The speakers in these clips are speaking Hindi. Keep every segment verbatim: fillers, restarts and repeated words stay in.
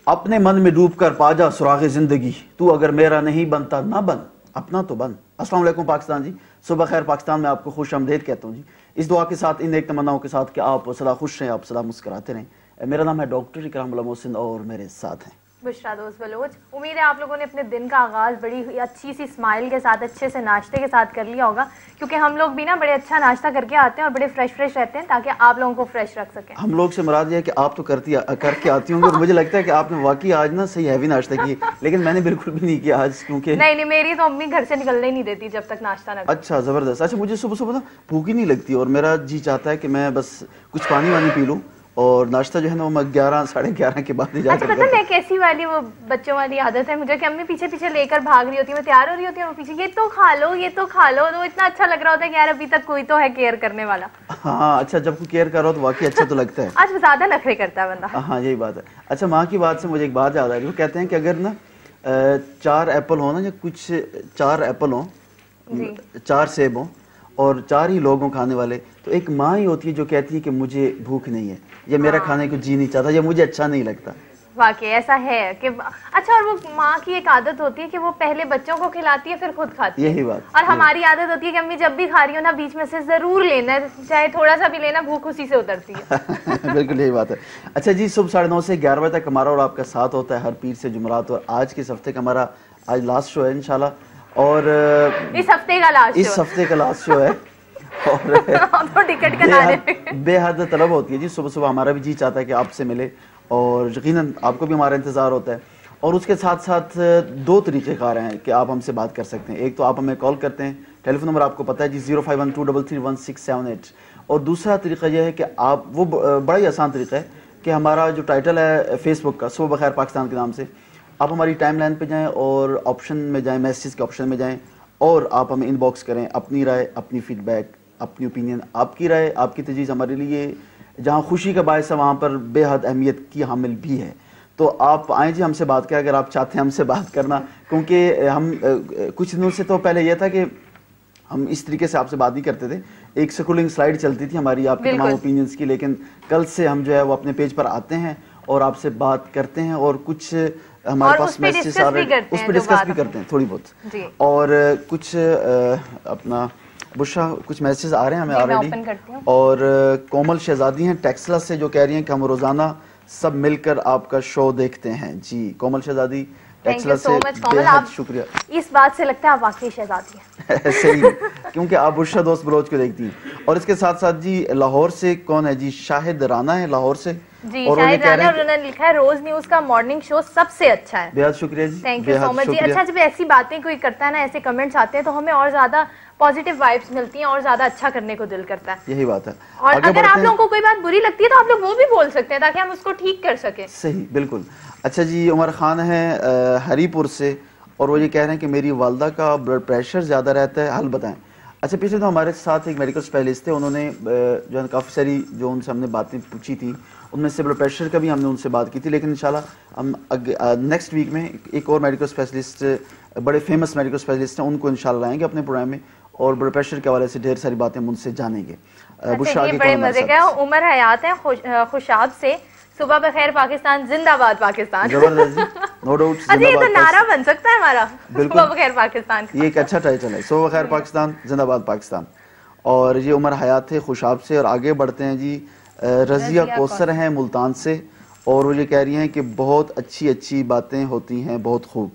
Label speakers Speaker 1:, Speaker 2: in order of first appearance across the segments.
Speaker 1: अपने मन में डूब कर पाजा सुरागे जिंदगी, तू अगर मेरा नहीं बनता ना बन, अपना तो बन। अस्सलाम वालेकुम पाकिस्तान जी, सुबह खैर पाकिस्तान में आपको खुश आमदीद कहता हूँ जी। इस दुआ के साथ, इन एक तमन्नाओं के साथ कि आप सदा खुश रहें, आप सदा मुस्कुराते रहें। मेरा नाम है डॉक्टर इकराम उल्लाह मोहसिन और मेरे साथ हैं
Speaker 2: बुशरा दोस्त बलोच। उम्मीद है आप लोगों ने अपने दिन का आगाज़ बड़ी अच्छी सी स्माइल के साथ, अच्छे से नाश्ते के साथ कर लिया होगा, क्योंकि हम लोग भी ना बड़े अच्छा नाश्ता करके आते हैं और बड़े फ्रेश फ्रेश रहते हैं ताकि आप लोगों को फ्रेश रख सकें।
Speaker 1: हम लोग से मुराद ये है कि आप तो करती करके आती होंगी और मुझे लगता है कि आपने वाकई आज ना सही हैवी नाश्ता किया, लेकिन मैंने बिल्कुल भी नहीं किया आज, क्योंकि
Speaker 2: नहीं नहीं मेरी तो अम्मी घर से निकलने ही नहीं देती जब तक नाश्ता ना।
Speaker 1: अच्छा, जबरदस्त। अच्छा, मुझे सुबह सुबह ना भूख ही नहीं लगती और मेरा जी चाहता है कि मैं बस कुछ पानी वानी पी लूँ और नाश्ता जो है ना वो मैं ग्यारह साढ़े ग्यारह के बाद ही जाकर।
Speaker 2: अच्छा, पता है कैसी वाली वो बच्चों वाली आदत है मुझे कि अम्मी पीछे पीछे लेकर भाग रही होती है, मैं तैयार हो रही होती है, वो पीछे ये तो खा लो ये तो खा लो, तो इतना अच्छा लग रहा होता है कि यार अभी तक कोई तो है केयर करने वाला।
Speaker 1: हाँ, अच्छा, जब कोई केयर कर रहा हो तो वाकई अच्छा तो लगता है।
Speaker 2: आज ज्यादा नखरे करता है बंदा।
Speaker 1: हाँ, यही बात है। अच्छा, माँ की बात से मुझे एक बात याद आ रही है, वो कहते हैं कि अगर ना चार एप्पल हो ना, या कुछ चार एप्पल हो, चार सेब हो और चार ही लोग हों खाने वाले, तो एक माँ ही होती है जो कहती है कि मुझे भूख नहीं है, या मेरा
Speaker 2: हाँ।
Speaker 1: खाने को जी नहीं चाहता, या मुझे अच्छा नहीं लगता।
Speaker 2: वाकई ऐसा है कि अच्छा, और वो माँ की एक आदत होती है कि वो पहले बच्चों को खिलाती है फिर खुद खाती है।
Speaker 1: यही बात।
Speaker 2: और हमारी आदत होती है कि अम्मी जब भी खा रही हो ना बीच में से जरूर लेना है, चाहे थोड़ा सा भी लेना, भूख उसी से उतरती है।
Speaker 1: बिल्कुल यही बात है। अच्छा जी, सुबह साढ़े नौ से ग्यारह बजे तक हमारा और आपका साथ होता है हर पीर से जुमरात, और आज के हफ्ते का हमारा आज लास्ट शो है इंशाल्लाह, और
Speaker 2: इस हफ्ते का लास्ट
Speaker 1: इस हफ्ते का लास्ट शो है और
Speaker 2: तो टिकट का
Speaker 1: बेहद तलब होती है जी। सुबह सुबह हमारा भी जी चाहता है कि आपसे मिले, और यकीनन आपको भी हमारा इंतज़ार होता है। और उसके साथ साथ दो तरीक़ेकार हैं कि आप हमसे बात कर सकते हैं। एक तो आप हमें कॉल करते हैं, टेलीफोन नंबर आपको पता है जी, zero five one two double three one six seven eight. और दूसरा तरीका यह है कि आप, वो बड़ा ही आसान तरीका है कि हमारा जो टाइटल है फेसबुक का, सुबह बखैर पाकिस्तान के नाम से, आप हमारी टाइम लाइन पर जाएँ और ऑप्शन में जाएँ, मैसेज के ऑप्शन में जाएँ और आप हमें इनबॉक्स करें अपनी राय, अपनी फीडबैक, अपनी ओपिनियन। आपकी राय, आपकी तजवीज़ हमारे लिए जहाँ खुशी का बायस है वहाँ पर बेहद अहमियत की हामिल भी है। तो आप आएँ जी, हमसे बात करें अगर आप चाहते हैं हमसे बात करना, क्योंकि हम कुछ दिनों से तो पहले यह था कि हम इस तरीके से आपसे बात नहीं करते थे, एक स्क्रोलिंग स्लाइड चलती थी हमारी आपके तमाम ओपिनियंस की, लेकिन कल से हम जो है वो अपने पेज पर आते हैं और आपसे बात करते हैं, और कुछ हमारे पास मैसेज आ रहे हैं उस पर डिस्कस भी करते हैं थोड़ी बहुत, और कुछ अपना बुशरा कुछ मैसेज आ रहे हैं हमें ऑलरेडी। और कोमल शहजादी हैं टेक्सला से जो कह रही हैं कि हम रोजाना सब मिलकर आपका शो देखते हैं। जी कोमल शहजादी टेक्सला से बेहद शुक्रिया।
Speaker 2: इस बात से लगता है आप वाकई शहजादी हैं।
Speaker 1: सही, क्योंकि आप बुशरा दोस्त बलोच को देखती हैं। और इसके साथ साथ जी लाहौर से कौन है जी, शाहिद राना है लाहौर से
Speaker 2: जी, और शाहिद राना, और उन्होंने लिखा है रोज न्यूज का मॉर्निंग शो सबसे अच्छा है।
Speaker 1: बेहद शुक्रिया जी,
Speaker 2: थैंक यू सो मच जी। अच्छा, जब ऐसी बातें कोई करता है ना, ऐसे कमेंट्स आते हैं तो हमें और ज्यादा पॉजिटिव वाइब्स मिलती हैं और ज्यादा अच्छा करने को दिल करता है।
Speaker 1: यही बात है।
Speaker 2: और अगर आप लोगों को कोई बात बुरी लगती है तो आप लोग वो भी बोल सकते हैं ताकि हम उसको ठीक कर सके।
Speaker 1: सही, बिल्कुल। अच्छा जी, उमर खान है हरीपुर से, और वो ये कह रहे हैं कि मेरी वालदा का ब्लड प्रेशर ज्यादा रहता है, हल बताएं। अच्छा, पिछले तो हमारे साथ एक मेडिकल स्पेशलिस्ट थे, उन्होंने जो है काफ़ी सारी जो उनसे हमने बातें पूछी थी, उनमें से ब्लड प्रेशर का भी हमने उनसे बात की थी, लेकिन इंशाल्लाह हम नेक्स्ट वीक में एक और मेडिकल स्पेशलिस्ट, बड़े फेमस मेडिकल स्पेशलिस्ट हैं, उनको इंशाल्लाह लाएंगे अपने प्रोग्राम में, और ब्लड प्रेशर के हवाले से ढेर सारी बातें हम उनसे जानेंगे।
Speaker 2: अच्छा, ये बड़े मजे का उमर हयात है खुशाब से, सुबह बखैर पाकिस्तान, जिंदाबाद पाकिस्तान।
Speaker 1: जबरदस्त, नो डाउट।
Speaker 2: अच्छा, ये तो नारा बन सकता है हमारा, सुबह बखैर पाकिस्तान।
Speaker 1: ये एक अच्छा टाइटल है, सुबह बखैर पाकिस्तान, जिंदाबाद पाकिस्तान। और ये उमर हयात है खुशाब से। और आगे बढ़ते हैं जी, रजिया कौसर हैं मुल्तान से, और वो ये कह रही हैं कि बहुत अच्छी अच्छी बातें होती हैं, बहुत खूब।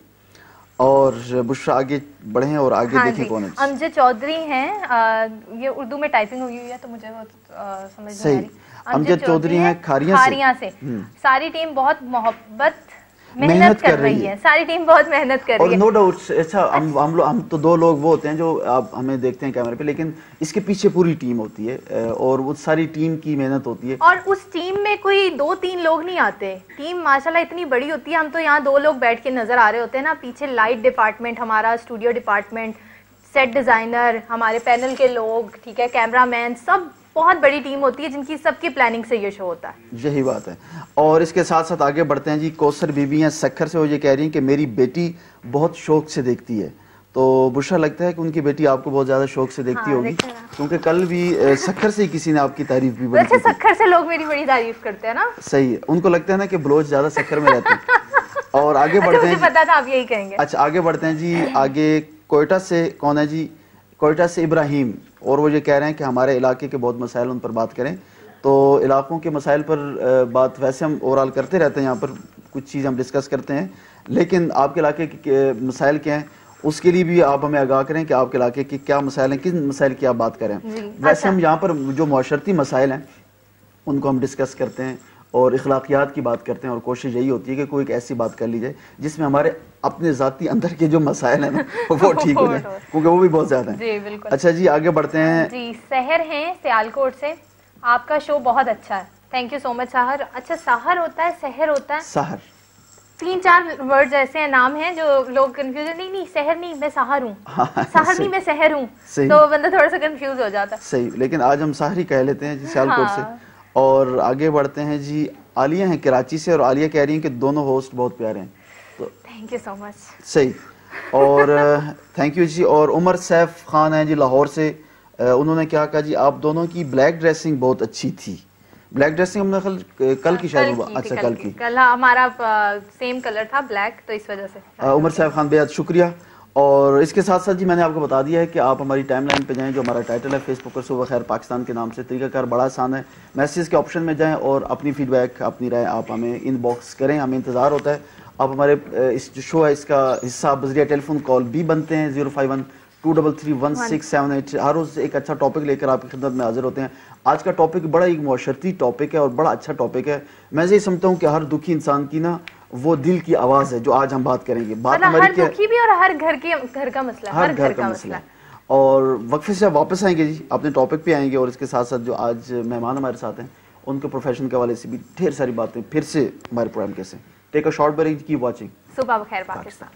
Speaker 1: और बुशरा आगे बढ़े और आगे हाँ देखें कौन है।
Speaker 2: अमजद चौधरी हैं, ये उर्दू में टाइपिंग हुई हुई है तो मुझे वो समझ नहीं आ रही।
Speaker 1: अमजद चौधरी हैं खारिया से,
Speaker 2: खारिया से। सारी टीम बहुत मोहब्बत मेहनत कर रही है, सारी टीम बहुत मेहनत कर रही है।
Speaker 1: No doubt. अच्छा, हम हम लोग हम तो दो लोग वो होते हैं जो आप हमें देखते हैं कैमरे पे, लेकिन इसके पीछे पूरी टीम होती है, और वो सारी टीम की मेहनत होती है।
Speaker 2: और उस टीम में कोई दो तीन लोग नहीं आते, टीम माशाल्लाह इतनी बड़ी होती है। हम तो यहाँ दो लोग बैठ के नजर आ रहे होते हैं ना, पीछे लाइट डिपार्टमेंट हमारा, स्टूडियो डिपार्टमेंट, सेट डिजाइनर, हमारे पैनल के लोग, ठीक है, कैमरामैन, सब बहुत बड़ी टीम होती है जिनकी सबकी प्लानिंग से ये शो होता है।
Speaker 1: यही बात है। और इसके साथ साथ आगे बढ़ते हैं जी, कौसर बीबी हैं सखर से, वो ये कह रही हैं कि मेरी बेटी बहुत शौक से देखती है। तो बुशरा लगता है कि उनकी बेटी आपको बहुत ज्यादा शौक से देखती हाँ, होगी, क्योंकि कल भी सखर से किसी ने आपकी तारीफ भी
Speaker 2: वैसे सखर से लोग मेरी बड़ी तारीफ करते हैं ना।
Speaker 1: सही है, उनको लगता है ना कि बलोच ज्यादा सखर में रहते हैं। और आगे बढ़ते
Speaker 2: अच्छा,
Speaker 1: हैं।
Speaker 2: मुझे पता था आप यही कहेंगे।
Speaker 1: अच्छा आगे बढ़ते हैं जी। आगे कोयटा से कौन है जी? कोयटा से इब्राहिम, और वो ये कह रहे हैं कि हमारे इलाके के बहुत मसाइल, उन पर बात करें। तो इलाकों के मसाइल पर बात वैसे हम ओवरऑल करते रहते हैं, यहाँ पर कुछ चीज़ हम डिस्कस करते हैं, लेकिन आपके इलाके के मसाइल क्या हैं उसके लिए भी आप हमें आगाह करें कि आपके इलाके के क्या मसाइल हैं, किन मसाइल की आप बात करें। वैसे
Speaker 2: अच्छा।
Speaker 1: हम यहाँ पर जो माशरती मसाइल हैं उनको हम डिस्कस करते हैं और इखलाकियात की बात करते हैं, और कोशिश यही होती है कि कोई एक ऐसी बात कर ली जाए जिसमें हमारे अपने ज़ाती अंदर के जो मसाइल हैं ना वो ठीक हो जाए, क्योंकि वो भी बहुत ज़्यादा हैं।
Speaker 2: जी बिल्कुल।
Speaker 1: अच्छा जी आगे बढ़ते हैं
Speaker 2: जी। सहर हैं सियालकोट से, आपका शो बहुत अच्छा है, thank you so much Sahar. अच्छा साहर होता है सहर होता है?
Speaker 1: सहर।
Speaker 2: तीन चार वर्ड्स ऐसे हैं, नाम हैं जो लोग कंफ्यूजन, नहीं नहीं सहर नहीं मैं साहर हूँ, साहर नहीं मैं सहर हूँ, तो बंदा थोड़ा सा कंफ्यूज हो जाता है।
Speaker 1: सही, लेकिन आज हम सहरी कह लेते हैं जी सियालकोट हाँ। से। और आगे बढ़ते हैं जी। आलिया हैं कराची से, और आलिया कह रही हैं कि दोनों होस्ट बहुत प्यारे हैं, तो
Speaker 2: थैंक यू सो मच।
Speaker 1: सही, और थैंक यू जी। और उमर सैफ खान हैं जी लाहौर से, उन्होंने क्या कहा जी, आप दोनों की ब्लैक ड्रेसिंग बहुत अच्छी थी। ब्लैक ड्रेसिंग हमने कल कल की शायद, अच्छा कल की,
Speaker 2: कल हमारा सेम कलर था ब्लैक, तो इस वजह से।
Speaker 1: उमर सैफ खान बेहद शुक्रिया। और इसके साथ साथ जी मैंने आपको बता दिया है कि आप हमारी टाइमलाइन पे जाएं, जो हमारा टाइटल है फेसबुक पर सुबह खैर पाकिस्तान के नाम से। तरीकाकार बड़ा आसान है, मैसेज के ऑप्शन में जाएं और अपनी फीडबैक, अपनी राय आप हमें इनबॉक्स करें, हमें इंतज़ार होता है। आप हमारे इस जो शो है इसका हिस्सा बजरिया टेलीफोन कॉल भी बनते हैं, zero five one two double three one six seven eight. हर रोज़ एक अच्छा टॉपिक लेकर आपकी खिदमत में हाजिर होते हैं। आज का टॉपिक बड़ा एक मुआशरती टॉपिक है और बड़ा अच्छा टॉपिक है। मैं यही समझता हूँ कि हर दुखी इंसान की ना वो दिल की आवाज़ है, जो आज हम बात करेंगे। बात हमारी
Speaker 2: हर दुखी भी और हर घर के घर का मसला,
Speaker 1: हर घर का मसला है। और वक्फे से वापस आएंगे जी, अपने टॉपिक पे आएंगे, और इसके साथ साथ जो आज मेहमान हमारे साथ हैं उनके प्रोफेशन के हवाले से भी ढेर सारी बातें फिर से हमारे प्रोग्राम के से। Take a short break, keep watching
Speaker 2: Subah Bakhair Pakistan.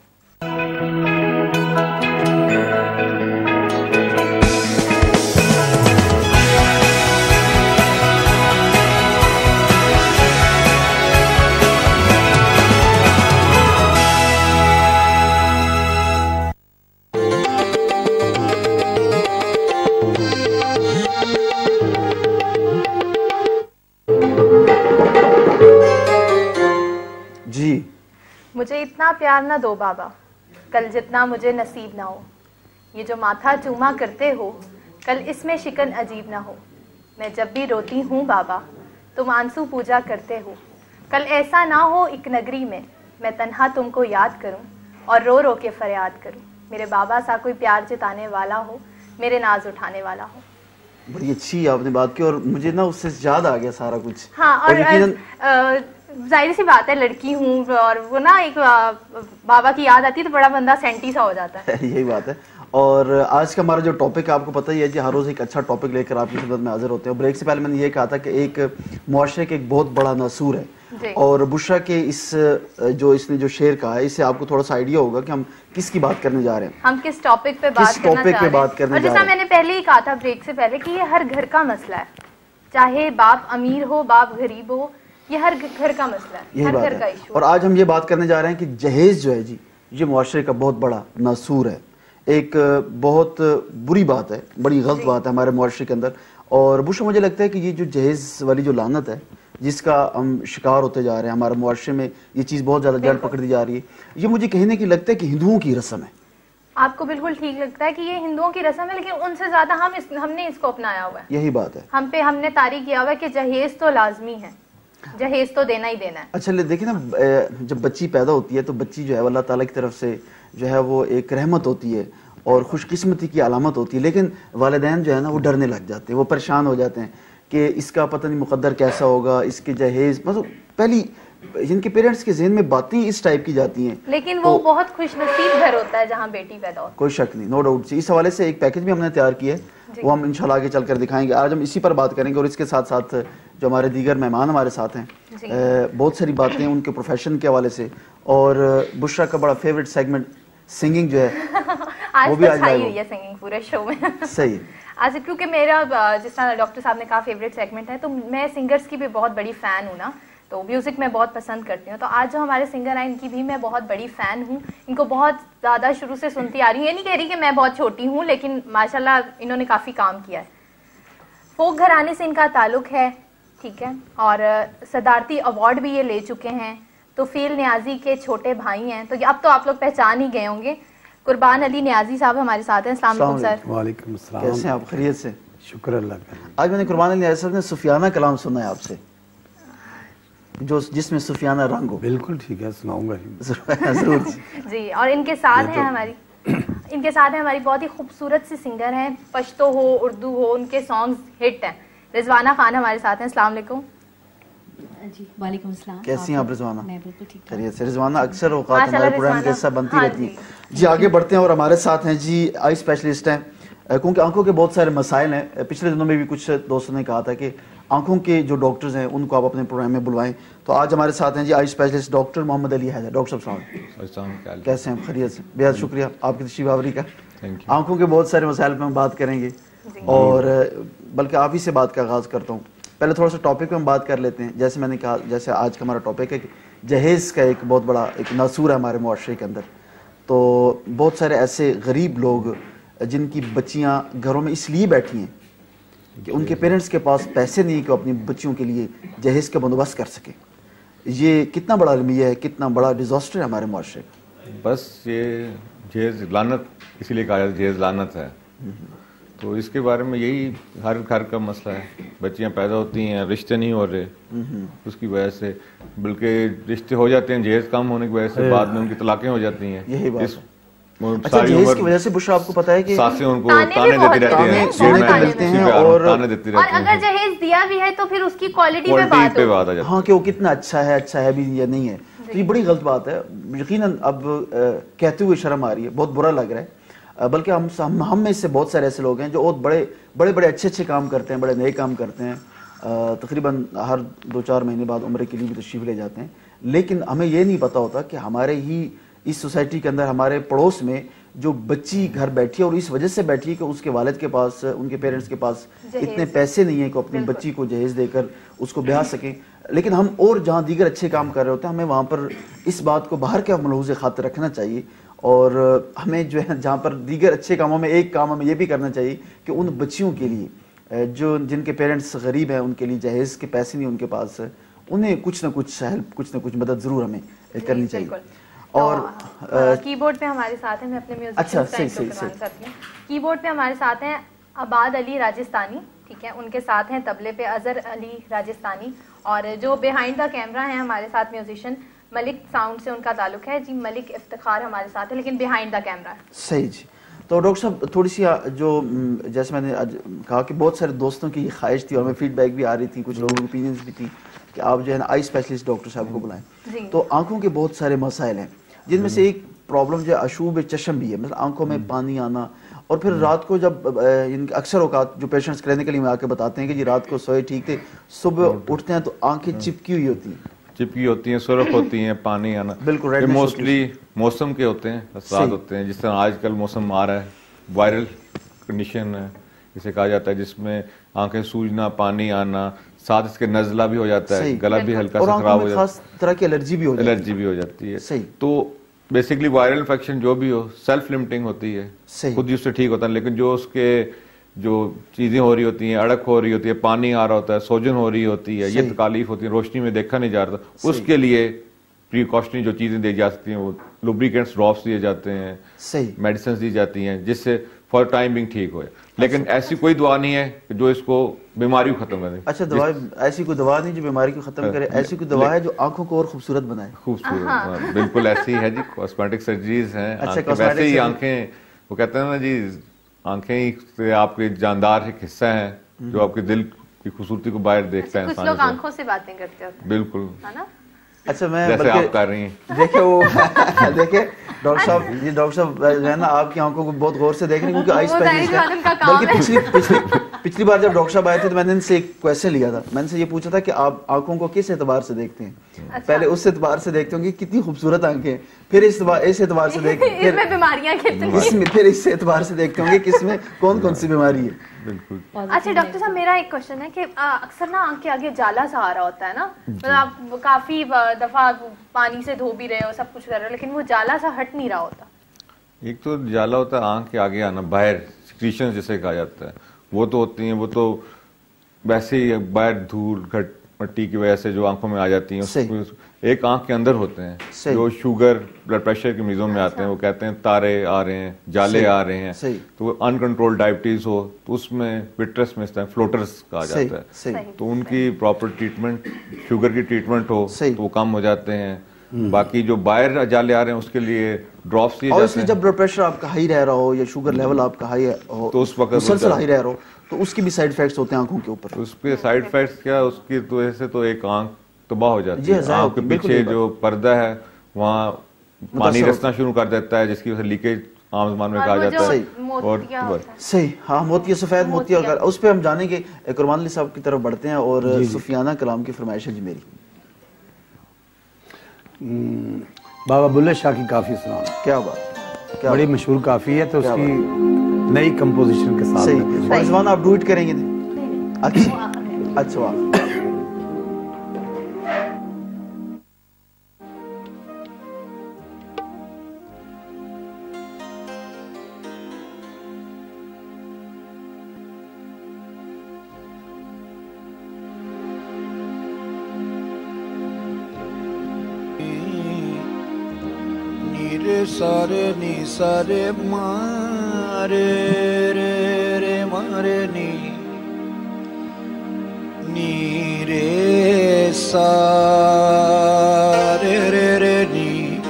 Speaker 2: मुझे इतना प्यार ना दो बाबा, कल जितना मुझे नसीब ना हो। ये जो माथा चूमा करते हो, कल इसमें शिकन अजीब ना हो। मैं जब भी रोती हूँ बाबा, तुम आंसू पूजा करते हो। कल ऐसा ना हो एक नगरी में, मैं तन्हा तुमको याद करूँ और रो रो के फरियाद करूँ। मेरे बाबा सा कोई प्यार जताने वाला हो, मेरे नाज उठाने वाला हो।
Speaker 1: बड़ी अच्छी आपने बात की, और मुझे ना उससे याद आ गया सारा कुछ।
Speaker 2: हाँ, और, और जाहिर सी बात है लड़की हूँ, और वो ना एक बाबा की याद आती है तो बड़ा बंदा सेंटी सा हो जाता है। यही
Speaker 1: बात है। और आज का हमारा जो टॉपिक है आपको पता ही है जी, हर रोज़ एक अच्छा टॉपिक लेकर आपकी खिदमत में हाजिर होते हैं। ब्रेक से पहले मैंने ये कहा था कि एक मुआशरे के एक बहुत बड़ा नसूर है, और बुशरा के इस जो इसने जो शेर कहा है, इससे आपको थोड़ा सा आइडिया होगा कि हम किसकी बात करने जा रहे हैं,
Speaker 2: हम किस टॉपिक पे बात करना
Speaker 1: टॉपिक पे बात करने जा रहे हैं।
Speaker 2: जैसा मैंने पहले ही कहा था ब्रेक से पहले कि ये हर घर का मसला है, चाहे बाप अमीर हो बाप गरीब हो, ये हर घर का मसला है,
Speaker 1: यही
Speaker 2: हर
Speaker 1: बात
Speaker 2: घर
Speaker 1: है।
Speaker 2: का इशू।
Speaker 1: और आज हम ये बात करने जा रहे हैं कि जहेज जो है जी, ये मुआशरे का बहुत बड़ा नसूर है, एक बहुत बुरी बात है, बड़ी गलत बात है हमारे मुआशरे के अंदर। और बुशरा मुझे लगता है कि ये जो जहेज वाली जो लानत है जिसका हम शिकार होते जा रहे हैं, हमारे मुआशरे में ये चीज़ बहुत ज़्यादा जड़ पकड़ती जा रही है। ये मुझे कहने की लगता है कि हिंदुओं की रस्म है।
Speaker 2: आपको बिल्कुल ठीक लगता है कि ये हिंदुओं की रस्म है, लेकिन उनसे ज्यादा हम इस, हमने इसको अपनाया हुआ है।
Speaker 1: यही बात है, हम
Speaker 2: पे हमने तारीख किया हुआ है कि जहेज तो लाजमी है, जहेज तो देना ही देना है।
Speaker 1: अच्छा देखिए ना, जब बच्ची पैदा होती है तो बच्ची जो है अल्लाह ताला की तरफ से जो है वो एक रहमत होती है और खुशकिस्मती की अलामत होती है, लेकिन वालिदैन जो है ना वो डरने लग जाते हैं, वो परेशान हो जाते हैं कि इसका पता नहीं मुकद्दर कैसा होगा, इसके जहेज, मतलब पहली जिनके पेरेंट्स के ज़हन में बातें इस टाइप की जाती हैं।
Speaker 2: लेकिन वो तो, बहुत खुशनसीब घर होता है जहाँ बेटी पैदा होती है,
Speaker 1: कोई शक नहीं, नो डाउट। इस हवाले से एक पैकेज भी हमने तैयार किया है, वो हम इंशाल्लाह आगे चलकर दिखाएंगे। आज हम इसी पर बात करेंगे, और इसके साथ साथ जो हमारे दीगर मेहमान हमारे साथ हैं, बहुत सारी बातें उनके प्रोफेशन के हवाले से। और बुशरा का बड़ा फेवरेट सेगमेंट सिंगिंग जो है
Speaker 2: आज वो भी आज हुई है सिंगिंग पूरे शो में।
Speaker 1: सही
Speaker 2: आज क्योंकि मेरा जिस तरह डॉक्टर साहब ने कहा फेवरेट सेगमेंट है, तो मैं सिंगर्स की भी बहुत बड़ी फ़ैन हूँ ना, तो म्यूज़िक मैं बहुत पसंद करती हूँ। तो आज जो हमारे सिंगर हैं इनकी भी मैं बहुत बड़ी फ़ैन हूँ, इनको बहुत ज़्यादा शुरू से सुनती आ रही हूँ। ये नहीं कह रही कि मैं बहुत छोटी हूँ, लेकिन माशाल्लाह इन्होंने काफ़ी काम किया है। फोक घराने से इनका ताल्लुक़ है, ठीक है, और सदारती अवार्ड भी ये ले चुके हैं। तोफील नियाजी के छोटे भाई हैं, तो अब तो आप लोग पहचान ही गए होंगे। कुर्बान अली नियाजी साहब हमारे साथ हैं। अस्सलाम वालेकुम सर।
Speaker 3: वालेकुम अस्सलाम।
Speaker 1: कैसे हैं आप? खैरियत से?
Speaker 3: शुक्र अल्लाह का।
Speaker 1: आज मैंने कुर्बान अली नियाजी साहब ने सुफियाना कलाम सुना है आपसे, जो जिसमें सुफियाना रंग हो।
Speaker 3: बिल्कुल ठीक है, सुनाऊंगा
Speaker 1: जरूर
Speaker 2: जी। और इनके साथ हैं हमारी इनके साथ हैं हमारी बहुत ही खूबसूरत सी सिंगर हैं, पश्तो हो उर्दू हो उनके सॉन्ग्स हिट हैं। रिजवाना खान हमारे साथ हैं। अस्सलाम वालेकुम।
Speaker 4: जी वालेकुम अस्सलाम।
Speaker 1: कैसी हैं आप रिजवाना?
Speaker 4: मैं बिल्कुल ठीक
Speaker 1: खैरियत से। रिजवाना अक्सर औकात
Speaker 2: माशाल्लाह
Speaker 1: हमारे प्रोग्राम के
Speaker 2: रिजवाना।
Speaker 1: हिस्सा बनती
Speaker 2: हाँ
Speaker 1: रहती है जी। आगे बढ़ते हैं और हमारे साथ हैं जी आई स्पेशलिस्ट हैं, क्योंकि आंखों के बहुत सारे मसाइल हैं। पिछले दिनों में भी कुछ दोस्तों ने कहा था कि आंखों के जो डॉक्टर्स हैं उनको आप अपने प्रोग्राम में बुलवाएं, तो आज हमारे साथ हैं जी eye specialist doctor Mohammad Ali Haider. Doctor साहब कैसे हैं? खैरियत से। बेहद शुक्रिया आपकी तशरीफ आवरी का। आंखों के बहुत सारे मसाइल पर हम बात करेंगे और बल्कि आप ही से बात का आगाज़ करता हूँ। पहले थोड़ा सा टॉपिक पे हम बात कर लेते हैं। जैसे मैंने कहा, जैसे आज का हमारा टॉपिक है कि जहेज़ का एक बहुत बड़ा एक नासूर है हमारे मुआशरे के अंदर। तो बहुत सारे ऐसे गरीब लोग जिनकी बच्चियां घरों में इसलिए बैठी हैं कि उनके पेरेंट्स के पास पैसे नहीं कि अपनी बच्चियों के लिए जहेज़ का बंदोबस्त कर सके। ये कितना बड़ा अलमिया है, कितना बड़ा डिजास्टर है हमारे मुआशरे का।
Speaker 5: बस ये जहेज़ लानत इसीलिए कहा जाता है, जहेज़ लानत है। तो इसके बारे में यही हर घर का मसला है। बच्चियां पैदा होती हैं, रिश्ते नहीं हो रहे, उसकी वजह से, बल्कि रिश्ते हो जाते हैं जहेज़ कम होने की वजह से, बाद में उनकी तलाकें हो जाती हैं।
Speaker 1: यही बात
Speaker 5: इस,
Speaker 1: है। अच्छा, जहेज़ की वजह से बुशरा आपको पता है कि
Speaker 5: सासें उनको
Speaker 2: ताने
Speaker 5: ताने
Speaker 2: भी
Speaker 5: देती
Speaker 2: बहुत
Speaker 5: रहती हैं,
Speaker 1: देते हैं,
Speaker 5: ये मैं
Speaker 1: मिलते हैं
Speaker 5: इसी पे आ रहा हूं,
Speaker 1: और-
Speaker 5: ताने देती
Speaker 2: और
Speaker 5: रहती
Speaker 2: अगर
Speaker 5: हैं,
Speaker 2: जहेज दिया भी है तो फिर उसकी क्वालिटी पे
Speaker 5: क्वालिटी
Speaker 2: बात
Speaker 5: पे
Speaker 2: हो।
Speaker 5: बात आ जाती है।
Speaker 1: हाँ कि वो कितना अच्छा है, अच्छा है भी या नहीं है, तो ये बड़ी गलत बात है। यकीनन अब अ, कहते हुए शर्म आ रही है, बहुत बुरा लग रहा है। अ, बल्कि हम हम हम में से बहुत सारे ऐसे लोग हैं जो बहुत बड़े बड़े बड़े अच्छे अच्छे काम करते हैं, बड़े नए काम करते हैं, अ, तकरीबन हर दो चार महीने बाद उम्र के लिए भी तशरीफ ले जाते हैं। लेकिन हमें ये नहीं पता होता कि हमारे ही इस सोसाइटी के अंदर, हमारे पड़ोस में जो बच्ची घर बैठी है और इस वजह से बैठी है कि उसके वालिद के पास, उनके पेरेंट्स के पास इतने पैसे नहीं है कि अपनी बच्ची को जहेज़ देकर उसको ब्याह सकें। लेकिन हम और जहाँ दीगर अच्छे काम कर रहे होते हैं, हमें वहाँ पर इस बात को बाहर के मलहूज़ खातिर रखना चाहिए। और हमें जो है जहाँ पर दीगर अच्छे कामों में एक काम हमें ये भी करना चाहिए कि उन बच्चियों के लिए जो जिनके पेरेंट्स गरीब हैं, उनके लिए जहेज़ के पैसे नहीं उनके पास, उन्हें कुछ ना कुछ हेल्प, कुछ ना कुछ मदद ज़रूर हमें करनी चाहिए। और
Speaker 2: तो, कीबोर्ड पे हमारे साथ हैं, मैं अपने म्यूजिक
Speaker 1: अच्छा, सही सही सही
Speaker 2: कीबोर्ड पे हमारे साथ हैं अबाद अली राजस्थानी, ठीक है। उनके साथ हैं तबले पे अजहर अली राजस्थानी, और जो बिहाइंड द कैमरा हैं हमारे साथ म्यूजिशियन मलिक साउंड से उनका ताल्लुक है जी। मलिक इफ्तिखार हमारे साथ है, लेकिन बिहाइंड द कैमरा है।
Speaker 1: सही जी। तो डॉक्टर साहब, थोड़ी सी जो जैसे मैंने आज कहा कि बहुत सारे दोस्तों की ख्वाहिश थी और हमें फीडबैक भी आ रही थी, कुछ लोगों की ओपिनियंस भी थी कि आप जो है ना आई स्पेशलिस्ट डॉक्टर साहब को बुलाएं। तो आंखों के बहुत सारे मसाइल हैं, जिनमें से एक प्रॉब्लम जो है अशूब चशम भी है, मतलब आंखों में पानी आना। और फिर रात को जब अक्सर औकात जो पेशेंट्स क्लिनिकली में आके बताते हैं कि जी रात को सोए ठीक थे, सुबह उठते हैं तो आंखें चिपकी हुई होती हैं,
Speaker 5: चिपकी होती हैं, सुर्ख होती हैं, पानी आना।
Speaker 1: बिल्कुल
Speaker 5: ये मोस्टली मौसम के होते हैं, असरात होते हैं। जिस तरह आजकल मौसम आ रहा है, वायरल कंडीशन है इसे कहा जाता है, जिसमें आंखें सूजना, पानी आना, साथ इसके नज़ला भी हो जाता है, गला भी हल्का सा खराब हो जाता है,
Speaker 1: खास तरह की एलर्जी भी हो जाती है।
Speaker 5: एलर्जी भी हो जाती है।
Speaker 1: सही।
Speaker 5: तो बेसिकली वायरल इन्फेक्शन जो भी हो, सेल्फ लिमिटिंग होती है, खुद ही उससे ठीक होता है। लेकिन जो उसके जो चीजें हो रही होती हैं, अड़क हो रही होती है, पानी आ रहा होता है, सोजन हो रही होती है, ये तकालीफ होती है, रोशनी में देखा नहीं जा रहा, उसके लिए प्रिकॉशनरी जो चीजें दी जा सकती हैं, वो लुब्रिकेंट्स ड्रॉप्स दिए जाते हैं,
Speaker 1: सही,
Speaker 5: मेडिसिन दी जाती हैं, जिससे फॉर टाइम बिंग ठीक हो। लेकिन ऐसी कोई दवा नहीं है जो इसको बीमारी को खत्म करे।
Speaker 1: अच्छा, दवा ऐसी कोई दवा नहीं जो बीमारी को खत्म करे, ऐसी कोई दवा है जो आंखों को और खूबसूरत बनाए।
Speaker 5: खूबसूरत, बिल्कुल ऐसी है जी। कॉस्मेटिक सर्जरीज हैं।
Speaker 1: अच्छा,
Speaker 5: वैसे ही आंखें, वो कहते हैं ना जी, आंखें ही आपके जानदार एक हिस्सा है जो आपके दिल की खूबसूरती को बाहर देखता है।
Speaker 2: कुछ लोग आंखों से बातें करते होते हैं,
Speaker 5: बिल्कुल,
Speaker 2: है ना।
Speaker 1: अच्छा, मैं
Speaker 5: जैसे आप कर रही हैं,
Speaker 1: देखिए वो देखिए डॉक्टर साहब, ये डॉक्टर साहब जो है ना आपकी आंखों को बहुत गौर से देख रहे हैं, क्योंकि आई स्पेशलिस्ट है। बल्कि पिछली पिछली पिछली बार जब डॉक्टर साहब आए थे तो मैंने इनसे एक क्वेश्चन लिया था, मैंने से ये पूछा था कि आप आंखों को किस एतबार से देखते हैं। अच्छा। पहले उस एतबार से देखते होंगे कितनी खूबसूरत आंखें, फिर इस इस एतबार से देखते हैं,
Speaker 2: इसमें बीमारियां कितनी,
Speaker 1: इसमें फिर इस एतबार से देखते होंगे कि इसमें कौन कौन सी बीमारी है।
Speaker 5: बिल्कुल।
Speaker 2: अच्छा डॉक्टर साहब, मेरा एक क्वेश्चन है कि अक्सर ना आंख के आगे जाला सा आ रहा होता है ना, मतलब आप काफी दफा पानी से धो भी रहे हो, सब कुछ कर रहे हो, लेकिन वो जाला सा हट नहीं रहा होता।
Speaker 5: एक तो जाला होता है आंख के आगे आना, बाहर सिक्रीशन जिसे कहा जाता है, वो तो होती हैं, वो तो वैसे ही बाहर धूल घट मट्टी की वजह से जो आंखों में आ जाती हैं। एक आंख के अंदर होते हैं, जो शुगर ब्लड प्रेशर के मरीजों में आते हैं, वो कहते हैं तारे आ रहे हैं, जाले आ रहे हैं, तो अनकंट्रोल डायबिटीज हो तो उसमें विट्रस में इस तरह फ्लोटर्स कहा जाता है, तो उनकी प्रॉपर ट्रीटमेंट, शुगर की ट्रीटमेंट हो तो वो कम हो जाते हैं। बाकी जो बाहर जाले आ रहे हैं उसके लिए ड्रॉप्स दिए जाते हैं।
Speaker 1: जब ब्लड प्रेशर आपका हाई रह रहा हो या शुगर लेवल आपका हाई हो
Speaker 5: तो उस वक्त
Speaker 1: मुसलसल हाई रह रहा हो तो उसके भी साइड इफेक्ट्स होते हैं आंखों के ऊपर।
Speaker 5: उसके साइड इफेक्ट्स क्या, उसकी तो ऐसे तो एक आंख तबाह हो जाती है, आंख के पीछे जो पर्दा है वहाँ पानी रिसना शुरू कर देता है, जिसकी वजह से लीकेज आम ज़बान में कहा जाता है।
Speaker 1: और सही, हाँ, मोतिया, सफेद मोतिया, उस पर हम जानेंगे। कुरबान अली साहब की तरफ बढ़ते हैं और सुफियाना कलाम की फरमाइश है जी मेरी।
Speaker 3: बाबा बुल्ले शाह की काफी सुना,
Speaker 1: क्या बात, क्या
Speaker 3: बड़ी मशहूर काफी है, तो उसकी नई कंपोजिशन के साथ।
Speaker 1: सही, रिजवान आप डुएट करेंगे? अच्छा अच्छा, वाह।
Speaker 6: सारे नी सारे मारे रे रे मारे नी नी रे सारे रे रे नी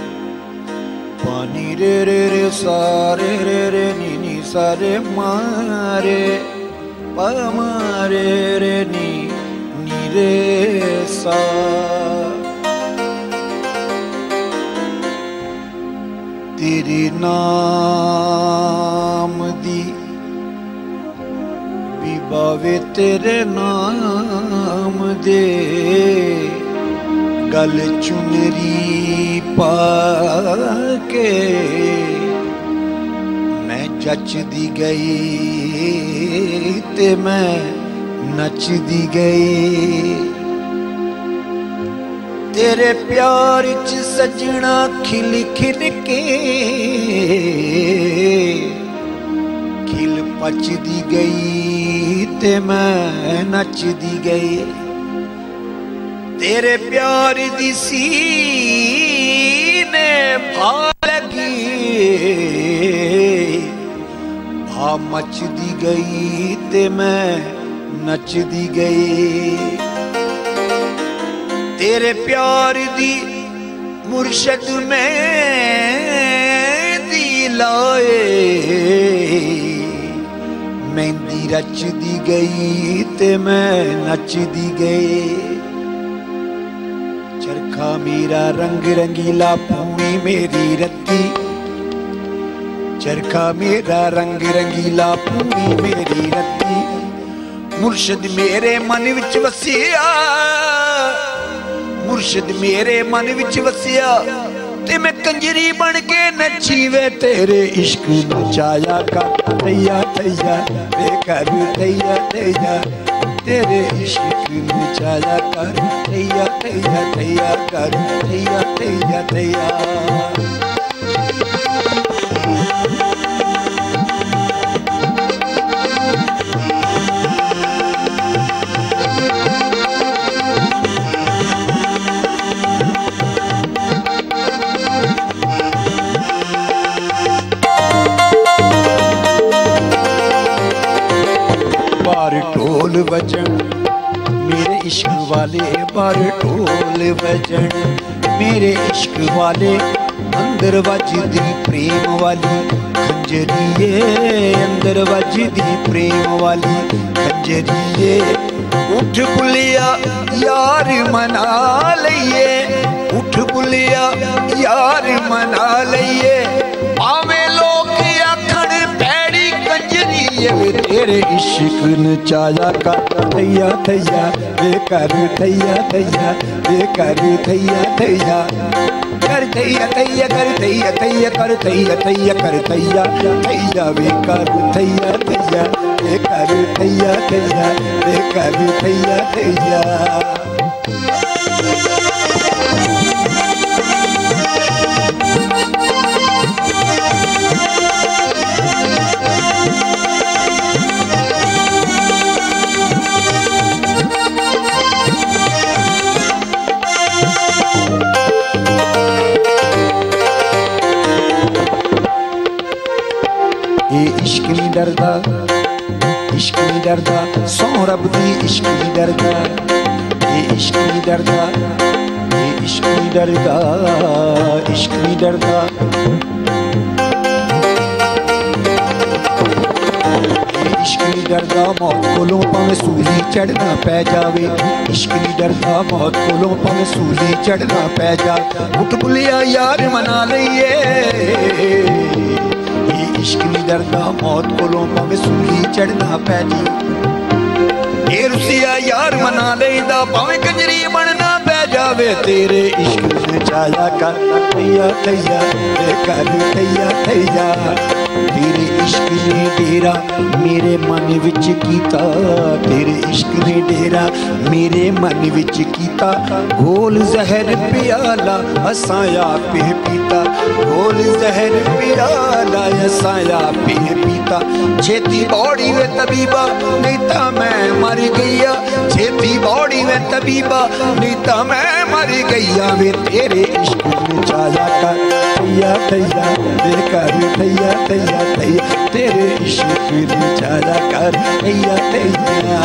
Speaker 6: पानी रे रे रे सारे रे रे नी नी सारे मारे पा मारे रे नी नी रे सा तेरे नाम दी विबावे तेरे नाम दे गल चुनरी पाके मैं जचदी गई ते मैं नचदी गई तेरे प्यार च सजना खिल खिल के खिल पचदी गई ते मैं नचदी गई तेरे प्यार दी सीने भा लगी भा मचदी गई ते मैं नचदी गई तेरे प्यार दी मुर्शद में दी लाए मेहंदी रचदी गई ते मैं नचदी गई चरखा मेरा रंग रंगीला पूरी मेरी रत्ती चरखा मेरा रंग रंगीला पूरी मेरी रत्ती मुर्शद मेरे मन विच वसिया मुर्शिद मेरे मन विच वसिया ते मैं कंजरी बन के नची वे तेरे इश्क नचाया कर तैया तैया वे कर तैया तैया तेरे इश्क नचाया कर तैया तैया तैया कर तैया तैया तैया ढोल बजन मेरे इश्क वाले बार ढोल बजन मेरे इश्क वाले अंदर वजदी प्रेम वाली खंजरीए अंदर वजदी प्रेम वाली खंजरीए उठ बुलिया यार मना लइए उठ बुलिया यार मना लइए आवे लोग आखण पैड़ी कंजरीए तेरे इश्क नचाया कर थैया थैया वे कर थैया थैया वे कर थैया थैया कर थैया थैया कर थैया थैया कर थैया थैया कर थैया थैया वे कर थैया थैया वे कर थैया थैया वे कर थैया थैया डरदा इश्क नहीं डरदा सौ रब दी इश्क नहीं डरदा ये इश्क नहीं डरदा ये इश्क नहीं डरदा इश्क नहीं डरदा इश्क नहीं डरदा मौत कोलों भावें सूली चढ़ना पै जावे इश्क नहीं डरदा मौत कोलों भावें सूली चढ़ना पै जा उठ बुलिया यार मना लईए ये इश्क नहीं डरदा मौत कोलों भावें सूली चढ़ना पै जी ये रुसिया यार मना लईदा भावें कंजरी बनना पै जावे तेरे इश्क ने चाया कर तैया तैया कर तैया तैया तेरे इश्क ने डेरा मेरे मन विच कीता तेरे इश्क ने डेरा मेरे मन विच कीता घोल जहर प्याला हसाया पे पीता घोल जहर प्याला हसाया पे पीता छेती बॉडी वे तबीबा नहीं ता मैं मर गईया छेती बॉडी वे तबीबा नहीं ता मैं मर गईया वे तेरे इश्क ने चाया कर तैया तैया बेकार तैया तैया तैया तेरे इश्क ने चाया कर तैया तैया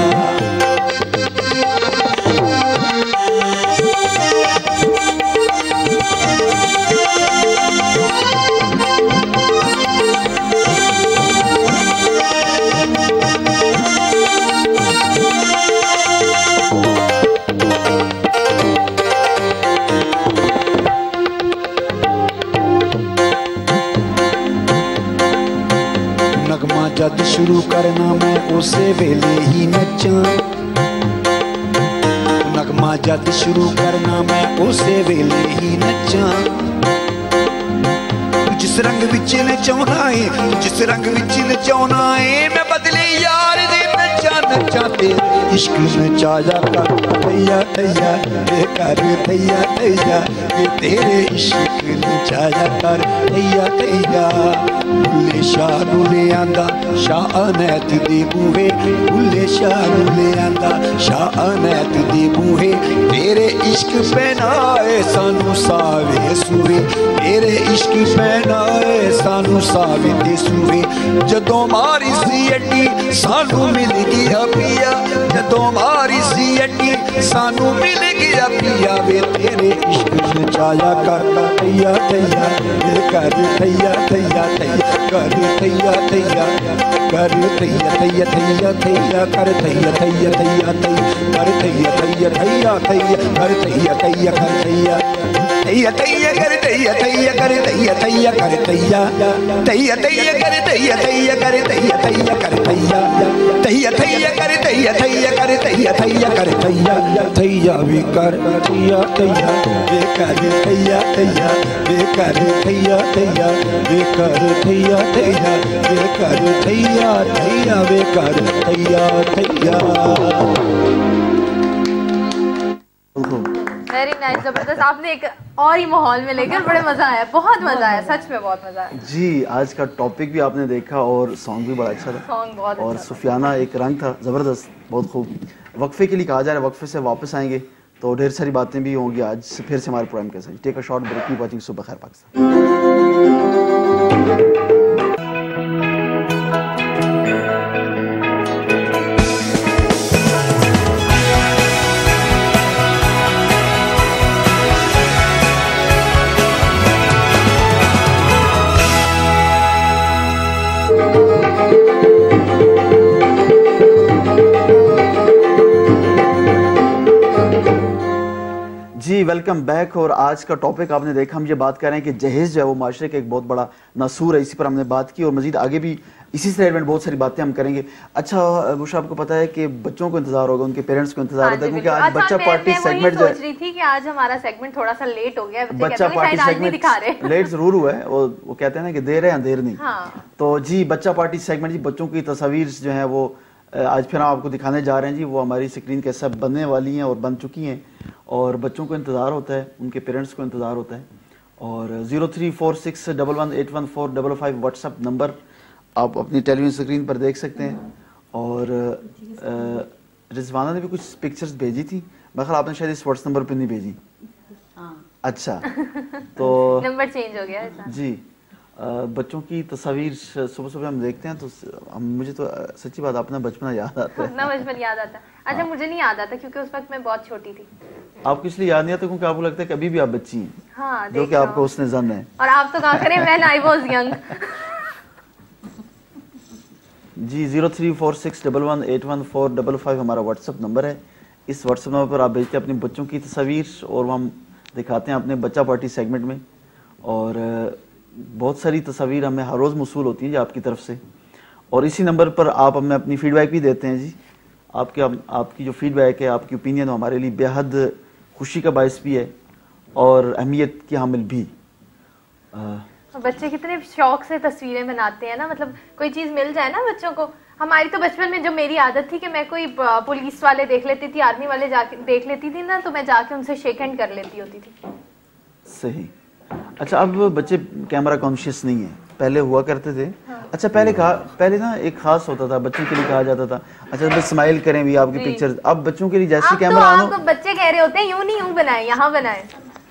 Speaker 6: जद शुरू करना मैं उसे वेले ही नचा नगमा जद शुरू करना मैं उसे वेले ही नचा जिस रंग विच नचाउना है जिस रंग विच नचाउना है मैं बदले यार दे नचा नचा तेरे इश्क नचाया कर तैया तैया बेकार तैया तैया तेरे इश्क नचाया कर तैया तैया बुल्ले शाह नूं ले आंदा शाह अनैत दे बूहे बुल्ले शाह नूं ले आंदा शाह अनैत दे बूहे तेरे इश्क पहनाए सानू सावे सूहे तेरे इश्क पहनाए सानू सावे ते सूहे जदों मारी सी अड्डी सानू मिल गया पिया जदों मारी सी अड्डी सानू मिल गया पिया वे तेरे इश्क नचाया करता तैया तैया कर तैया तैया तैया कर तैया तैया कर तैया तैया तैया तैया कर तैया तैया तैया तैया कर तैया तैया तैया तैया कर तैया तैया कर तैया तैया तैया कर तैया तैया कर तैया तैया कर तैया तैया तैया कर तैया तैया कर तैया तैया कर तैया तैया तैया कर तैया तैया कर तैया तैया कर तैया तैया भी कर तैया तैया बेकार तैया तैया बेकार तैया तैया बेकार तैया तैया बेकार तैया तैया बेकार तैया तैया
Speaker 2: वेरी नाइस जबरदस्त आपने एक और ही माहौल में लेकर बड़े मजा आया बहुत मजा आया सच में बहुत मजा आया
Speaker 1: जी आज का टॉपिक भी आपने देखा और सॉन्ग भी बड़ा अच्छा था
Speaker 2: सॉन्ग बहुत
Speaker 1: और
Speaker 2: अच्छा
Speaker 1: सुफियाना एक रंग था ज़बरदस्त बहुत खूब वक्फे के लिए कहा जा रहा है वक्फे से वापस आएंगे तो ढेर सारी बातें भी होंगी आज से फिर से हमारे प्रोग्राम के साथ take a short break keep watching Subah Khair Pakistan ji welcome back और आज का टॉपिक आपने देखा हम ये बात कर रहे हैं कि जहेज जो है वो माशरे का एक बहुत बड़ा नसूर है इसी पर हमने बात की और मजीद आगे भी इसी से रिलेटेड बहुत सारी बातें हम करेंगे। अच्छा बुशा आपको पता है कि बच्चों को इंतजार होगा उनके पेरेंट्स को इंतजार होता है क्योंकि आज बच्चा पार्टी सेगमेंट जो
Speaker 2: सोच रही थी कि आज हमारा सेगमेंट थोड़ा सा लेट हो गया
Speaker 1: बच्चा पार्टी सेगमेंट लेट जरूर हुआ है वो वो कहते हैं ना कि देर है अंधेर नहीं तो जी बच्चा पार्टी सेगमेंट जी बच्चों की तस्वीर जो है वो आज फिर हम आपको दिखाने जा रहे हैं जी वो हमारी स्क्रीन के सब बनने वाली हैं और बन चुकी हैं और बच्चों को इंतज़ार होता है उनके पेरेंट्स को इंतज़ार होता है और zero three four six double one eight one four double five WhatsApp number आप अपनी टेलीविजन स्क्रीन पर देख सकते हैं और रिजवाना ने भी कुछ पिक्चर्स भेजी थी मगर आपने शायद इस व्हाट्सएप नंबर पर नहीं भेजी। अच्छा तो
Speaker 2: नंबर चेंज हो गया
Speaker 1: जी बच्चों की तस्वीर सुबह सुबह हम देखते हैं तो हम मुझे तो सच्ची बात अपना बचपना याद आता है।
Speaker 2: अपना बचपन याद आता है। अच्छा, मुझे नहीं याद आता क्योंकि उस वक्त मैं बहुत छोटी थी।
Speaker 1: आपको इसलिए याद नहीं आता क्योंकि आपको लगता है कि अभी भी आप बच्ची हैं।
Speaker 2: हाँ,
Speaker 1: जो कि आपको उसने जन है।
Speaker 2: और आप तो कहा करें व्हेन आई वाज यंग।
Speaker 1: जी zero three four six double one eight one four double five हमारा व्हाट्सअप नंबर है। इस व्हाट्सअप नंबर पर आप भेजते हैं अपने बच्चों की तस्वीर और हम दिखाते हैं अपने बच्चा पार्टी सेगमेंट में। और बहुत सारी तस्वीर हमें हर रोज़ मौसूल होती है जी आपकी तरफ से। और इसी नंबर पर आप हमें अपनी फीडबैक भी देते हैं जी। आपके आपकी जो फीडबैक है, आपकी ओपिनियन हमारे लिए बेहद खुशी का बायस भी है और अहमियत की हामिल भी। आ,
Speaker 2: बच्चे कितने शौक से तस्वीरें बनाते हैं ना, मतलब कोई चीज़ मिल जाए ना बच्चों को। हमारी तो बचपन में जो मेरी आदत थी कि मैं कोई पुलिस वाले देख लेती थी, आर्मी वाले जाके देख लेती थी ना, तो मैं जाके उनसे शेक हैंड कर लेती होती थी।
Speaker 1: सही। अच्छा, अब बच्चे कैमरा कॉन्शियस नहीं है, पहले हुआ करते थे। हाँ। अच्छा, पहले कहा पहले ना एक खास होता था, बच्चों के लिए कहा जाता था अच्छा बस स्माइल करें भी आपकी पिक्चर। अब बच्चों के लिए जैसे कैमरा
Speaker 2: ऑन हो, बच्चे कह रहे होते हैं यूं नहीं यूं बनाए, यहाँ बनाए।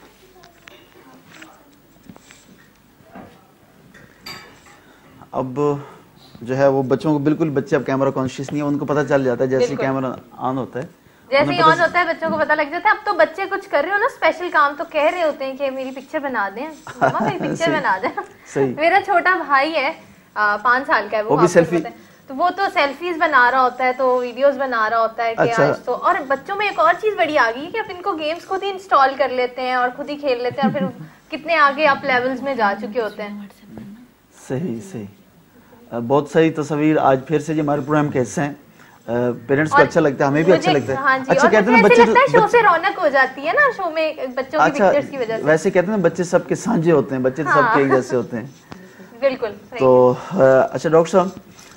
Speaker 1: अब जो है वो बच्चों को बिल्कुल, बच्चे अब कैमरा कॉन्शियस नहीं है, उनको पता चल जाता है जैसे कैमरा ऑन होता है,
Speaker 2: जैसे ही ऑन होता है बच्चों को पता लग जाता है। अब तो बच्चे कुछ कर रहे हो ना स्पेशल काम तो कह रहे होते हैं कि मेरी पिक्चर बना दें, मम्मा मेरी पिक्चर बना दें। मेरा छोटा भाई है, पाँच साल का है, वो, वो भी सेल्फी, तो वो तो सेल्फीज बना रहा होता है, तो वीडियोस बना रहा होता है कि अच्छा। आज तो। और बच्चों में एक और चीज बड़ी आ गई है कि आप इनको गेम्स खुद ही इंस्टॉल कर लेते हैं और खुद ही खेल लेते हैं और फिर कितने आगे आप लेवल्स में जा चुके होते हैं।
Speaker 1: सही सही। बहुत सारी तस्वीर आज फिर से जो हमारे प्रोग्राम के हिस्से हैं। पेरेंट्स को अच्छा लगता है, हमें भी अच्छा लगता है।
Speaker 2: हाँ जी,
Speaker 1: अच्छा, कहते हैं
Speaker 2: बच्चे लगता है शो से रौनक हो जाती है ना, शो में बच्चों की
Speaker 1: अच्छा,
Speaker 2: पिक्चर्स की वजह से।
Speaker 1: वैसे कहते हैं बच्चे सबके सांझे होते हैं, बच्चे हाँ। सबके एक जैसे होते हैं।
Speaker 2: बिल्कुल।
Speaker 1: तो अच्छा डॉक्टर साहब,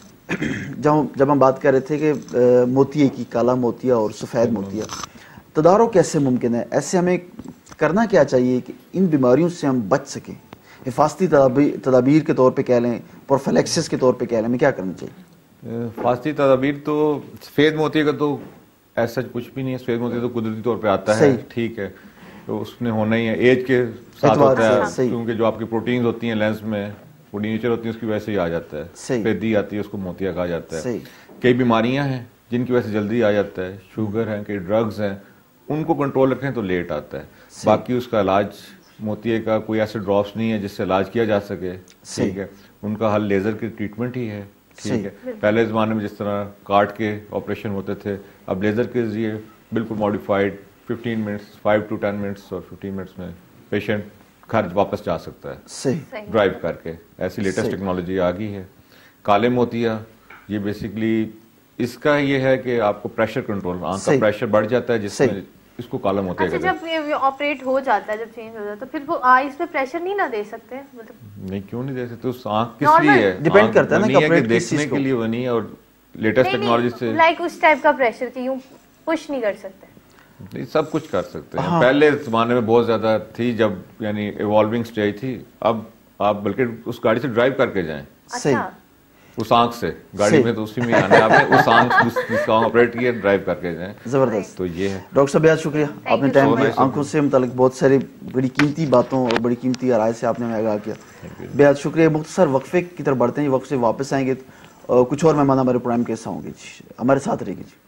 Speaker 1: जब जब हम बात कर रहे थे कि मोतिये की, काला मोतिया और सफ़ेद मोतिया, तदारुक कैसे मुमकिन है? ऐसे हमें करना क्या चाहिए कि इन बीमारियों से हम बच सकें? हिफाजती तदाबीर के तौर पे कह लें, प्रोफिलैक्सिस के तौर पे कह लें, हमें क्या करना चाहिए?
Speaker 5: हिफाजती तदाबीर तो सफ़ेद मोतिया का तो ऐसा कुछ भी नहीं है। सफ़ेद मोतिया तो कुदरती तौर पे आता है, ठीक है, तो उसने होना ही है, एज के साथ होता है, क्योंकि जो आपकी प्रोटीन्स होती हैं लेंस में, वो नेचर होती है उसकी वजह से ही आ जाता है। सफ़ेदी आती है, उसको मोतिया कहा जाता है। कई बीमारियां हैं जिनकी वजह से जल्दी आ जाता है, शुगर है, कई ड्रग्स हैं, उनको कंट्रोल रखें तो लेट आता है। बाकी उसका इलाज, मोतिये का कोई ऐसे ड्रॉप्स नहीं है जिससे इलाज किया जा सके, ठीक है, उनका हल लेज़र की ट्रीटमेंट ही है, ठीक है। पहले ज़माने में जिस तरह काट के ऑपरेशन होते थे, अब लेज़र के जरिए बिल्कुल modified fifteen minutes, five to ten minutes और फिफ्टीन मिनट्स में पेशेंट घर वापस जा सकता है, सही ड्राइव करके। ऐसी लेटेस्ट टेक्नोलॉजी आ गई है। काले मोतिया, ये बेसिकली इसका ये है कि आपको प्रेशर कंट्रोल, आंख का प्रेशर बढ़ जाता है जिसमें इसको काला मोतिया
Speaker 2: कहते हैं। अच्छा, जब ये ऑपरेट हो जाता है, जब चेंज हो जाता है, तो फिर वो आईज पे प्रेशर नहीं ना दे सकते? मतलब
Speaker 5: नहीं, क्यों नहीं दे सकते? उस आंख किस लिए है?
Speaker 1: डिपेंड करता है ना कि ऑपरेट
Speaker 5: देखने के लिए बनी है और लेटेस्ट टेक्नोलॉजी से
Speaker 2: लाइक उस टाइप का प्रेशर कि यूं पुश नहीं कर सकते।
Speaker 5: नहीं, सब कुछ कर सकते हैं। हाँ। पहले जमाने में बहुत ज्यादा थी, जब यानी इवॉल्विंग स्टेज थी। अब आप बल्कि उस गाड़ी से ड्राइव करके जाएं।
Speaker 2: अच्छा।
Speaker 5: उस आंख से गाड़ी में, तो उसी में आना है आपने, उस आंख जिसका ऑपरेट किया ड्राइव करके जाएं।
Speaker 1: जबरदस्त।
Speaker 5: तो ये है।
Speaker 1: डॉक्टर साहब बहुत शुक्रिया, आपने टाइम में आंखों से मुतालिक बहुत सारी बड़ी कीमती बातों और बड़ी कीमती राय से आपने हमें आगाह किया। बेहद शुक्रिया। मुख्तसर वक्फे की तरफ बढ़ते हैं, वक्त से वापस आएंगे तो कुछ और मेहमान हमारे प्रोग्राम के साथ होंगे जी, हमारे साथ रहिए जी।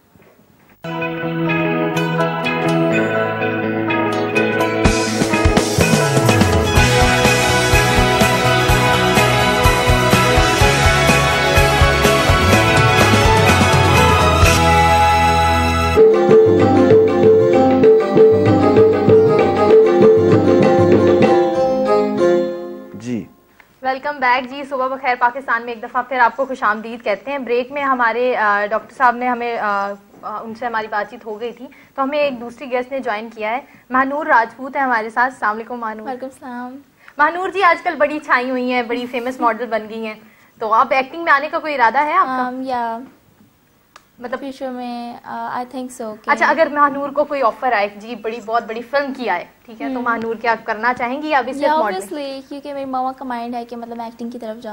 Speaker 2: वेलकम बैक जी। सुबह बखैर पाकिस्तान में एक दफ़ा फिर आपको खुशामदीद कहते हैं। ब्रेक में हमारे डॉक्टर साहब ने हमें आ, उनसे हमारी बातचीत हो गई थी, तो हमें एक दूसरी गेस्ट ने ज्वाइन किया है। महानूर राजपूत है हमारे साथ। अस्सलाम वालेकुम महानूर।
Speaker 4: वालेकुम सलाम।
Speaker 2: महानूर जी आजकल बड़ी छाई हुई हैं, बड़ी फेमस मॉडल बन गई हैं, तो आप एक्टिंग में आने का कोई इरादा है आपका?
Speaker 4: um, या मतलब फ्यूचर में आई थिंक सो।
Speaker 2: अच्छा, अगर महानूर को कोई ऑफर आए जी बड़ी बहुत बड़ी फिल्म की आए, ठीक है, तो महानूर क्या करना चाहेंगी या अभी सिर्फ मॉडलिंग?
Speaker 4: ऑब्वियसली, क्योंकि मेरी मामा का माइंड है कि मतलब मैं एक्टिंग की तरफ जाऊं।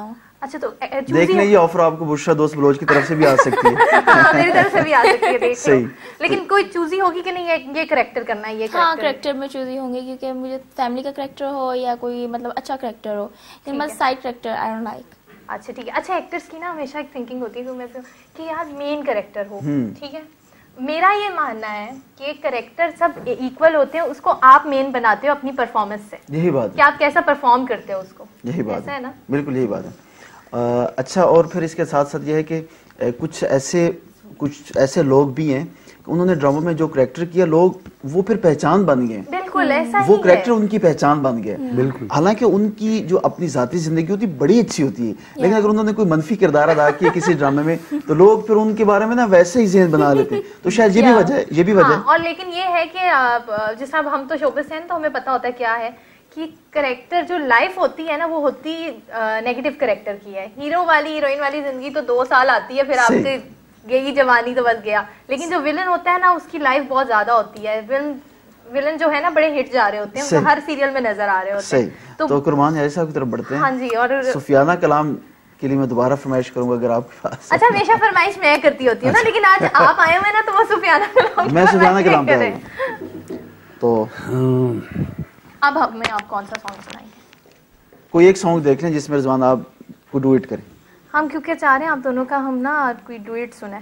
Speaker 2: अच्छा तो
Speaker 1: देख लें, ये ऑफर आपको बुशरा दोस्त बलोच की तरफ से भी आ सकती है।
Speaker 2: हाँ, मेरी तरफ से भी आ सकती है, देख लो।
Speaker 1: सही।
Speaker 2: लेकिन कोई चूजी होगी कि नहीं, ये ये करेक्टर करना है, ये
Speaker 4: हाँ करेक्टर में चूजी होंगे, क्योंकि मुझे फैमिली का करेक्टर हो या कोई मतलब अच्छा करेक्टर हो, बस side character I don't like.
Speaker 2: अच्छा ठीक है। अच्छा एक्टर्स की ना हमेशा एक थिंकिंग होती है मैं कि यार मेन करेक्टर हो, ठीक है। मेरा ये मानना है कि करेक्टर सब इक्वल होते हैं, उसको आप मेन बनाते हो अपनी परफॉर्मेंस से।
Speaker 1: यही बात
Speaker 2: कि आप कैसा परफॉर्म करते हो उसको,
Speaker 1: यही बात
Speaker 2: है ना।
Speaker 1: बिल्कुल यही बात है। आ, अच्छा, और फिर इसके साथ साथ ये है कि कुछ ऐसे कुछ ऐसे लोग भी हैं, उन्होंने ड्रामा में जो करेक्टर किया, लोग वो फिर पहचान बन गए।
Speaker 2: बिल्कुल ऐसा
Speaker 1: वो
Speaker 2: ही
Speaker 1: करेक्टर
Speaker 2: है।
Speaker 1: उनकी पहचान बन गया।
Speaker 3: बिल्कुल।
Speaker 1: हालांकि उनकी जो अपनी जाती जिंदगी होती है बड़ी अच्छी होती है, लेकिन अगर उन्होंने कोई मनफी किरदार अदा किया किसी ड्रामे में, तो लोग फिर उनके बारे में ना वैसे ही ज़हन बना लेते हैं। तो शायद ये भी वजह है, ये भी वजह है।
Speaker 2: और लेकिन ये है कि जिस तरह हम तो शोबिस हैं तो हमें पता होता है क्या है कि करेक्टर जो लाइफ होती है ना, वो होती नेगेटिव करेक्टर की है। हीरो वाली हीरोइन वाली जिंदगी तो दो साल आती है, फिर आपके गई जवानी तो बस गया। लेकिन जो विलन होता है ना, उसकी लाइफ बहुत ज्यादा होती है। विलन विलन जो है ना, बड़े हिट जा रहे होते हैं, हर सीरियल में नजर आ रहे होते हैं।
Speaker 1: तो, तो कुरबान यार साहब की तरफ बढ़ते हैं।
Speaker 2: हाँ जी। और
Speaker 1: सुफियाना कलाम के लिए मैं दोबारा फरमाइश करूंगा अगर आपके पास।
Speaker 2: अच्छा, हमेशा फरमाइश मैं करती होती हूँ ना, लेकिन आज आप आए हुए ना, तो वो सुफियाना कलाम
Speaker 1: मैं सुफियाना कलाम पे तो
Speaker 2: अब हमें आप कौन सा सॉन्ग सुनाएंगे?
Speaker 1: कोई एक सॉन्ग देख लें जिसमें रिजवान आप को डुएट करें।
Speaker 2: हम क्योंकि चाह रहे हैं आप दोनों का हम ना कोई डुएट सुने।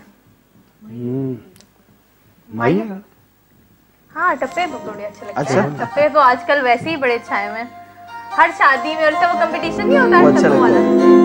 Speaker 3: माइया।
Speaker 2: हाँ, टप्पे थोड़े अच्छे लगते
Speaker 1: अच्छा।
Speaker 2: हैं। टप्पे तो आजकल वैसे ही बड़े छाए हुए हैं, हर शादी में। और वो कंपटीशन नहीं होता
Speaker 1: वो
Speaker 2: है
Speaker 1: अच्छा
Speaker 2: टप्पों
Speaker 1: लगता
Speaker 2: वाला।
Speaker 1: है।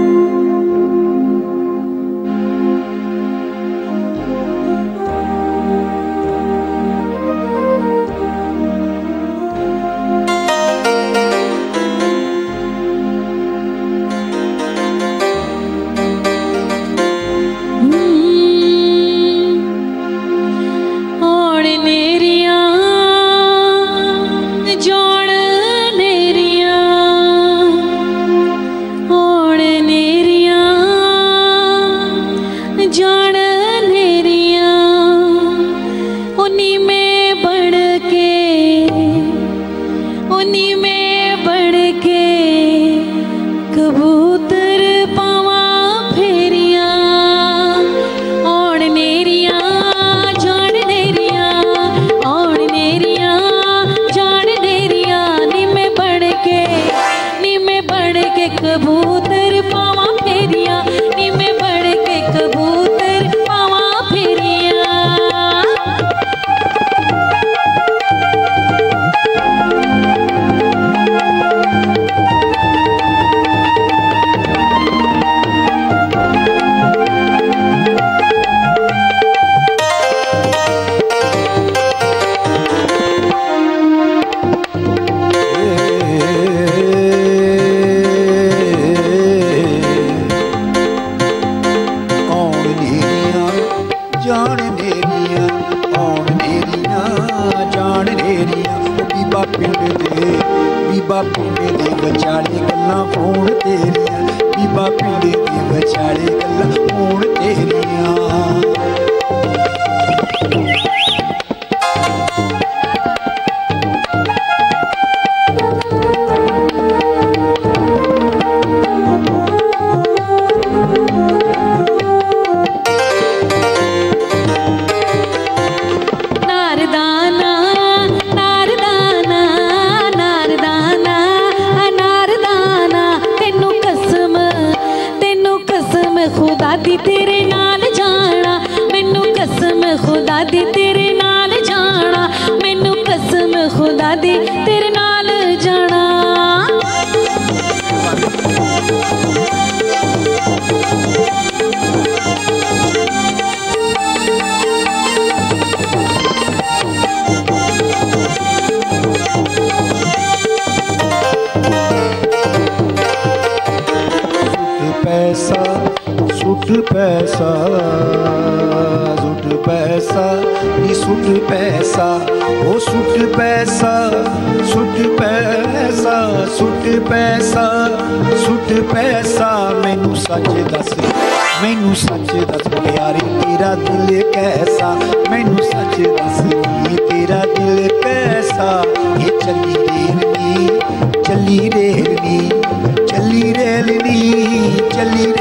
Speaker 6: चली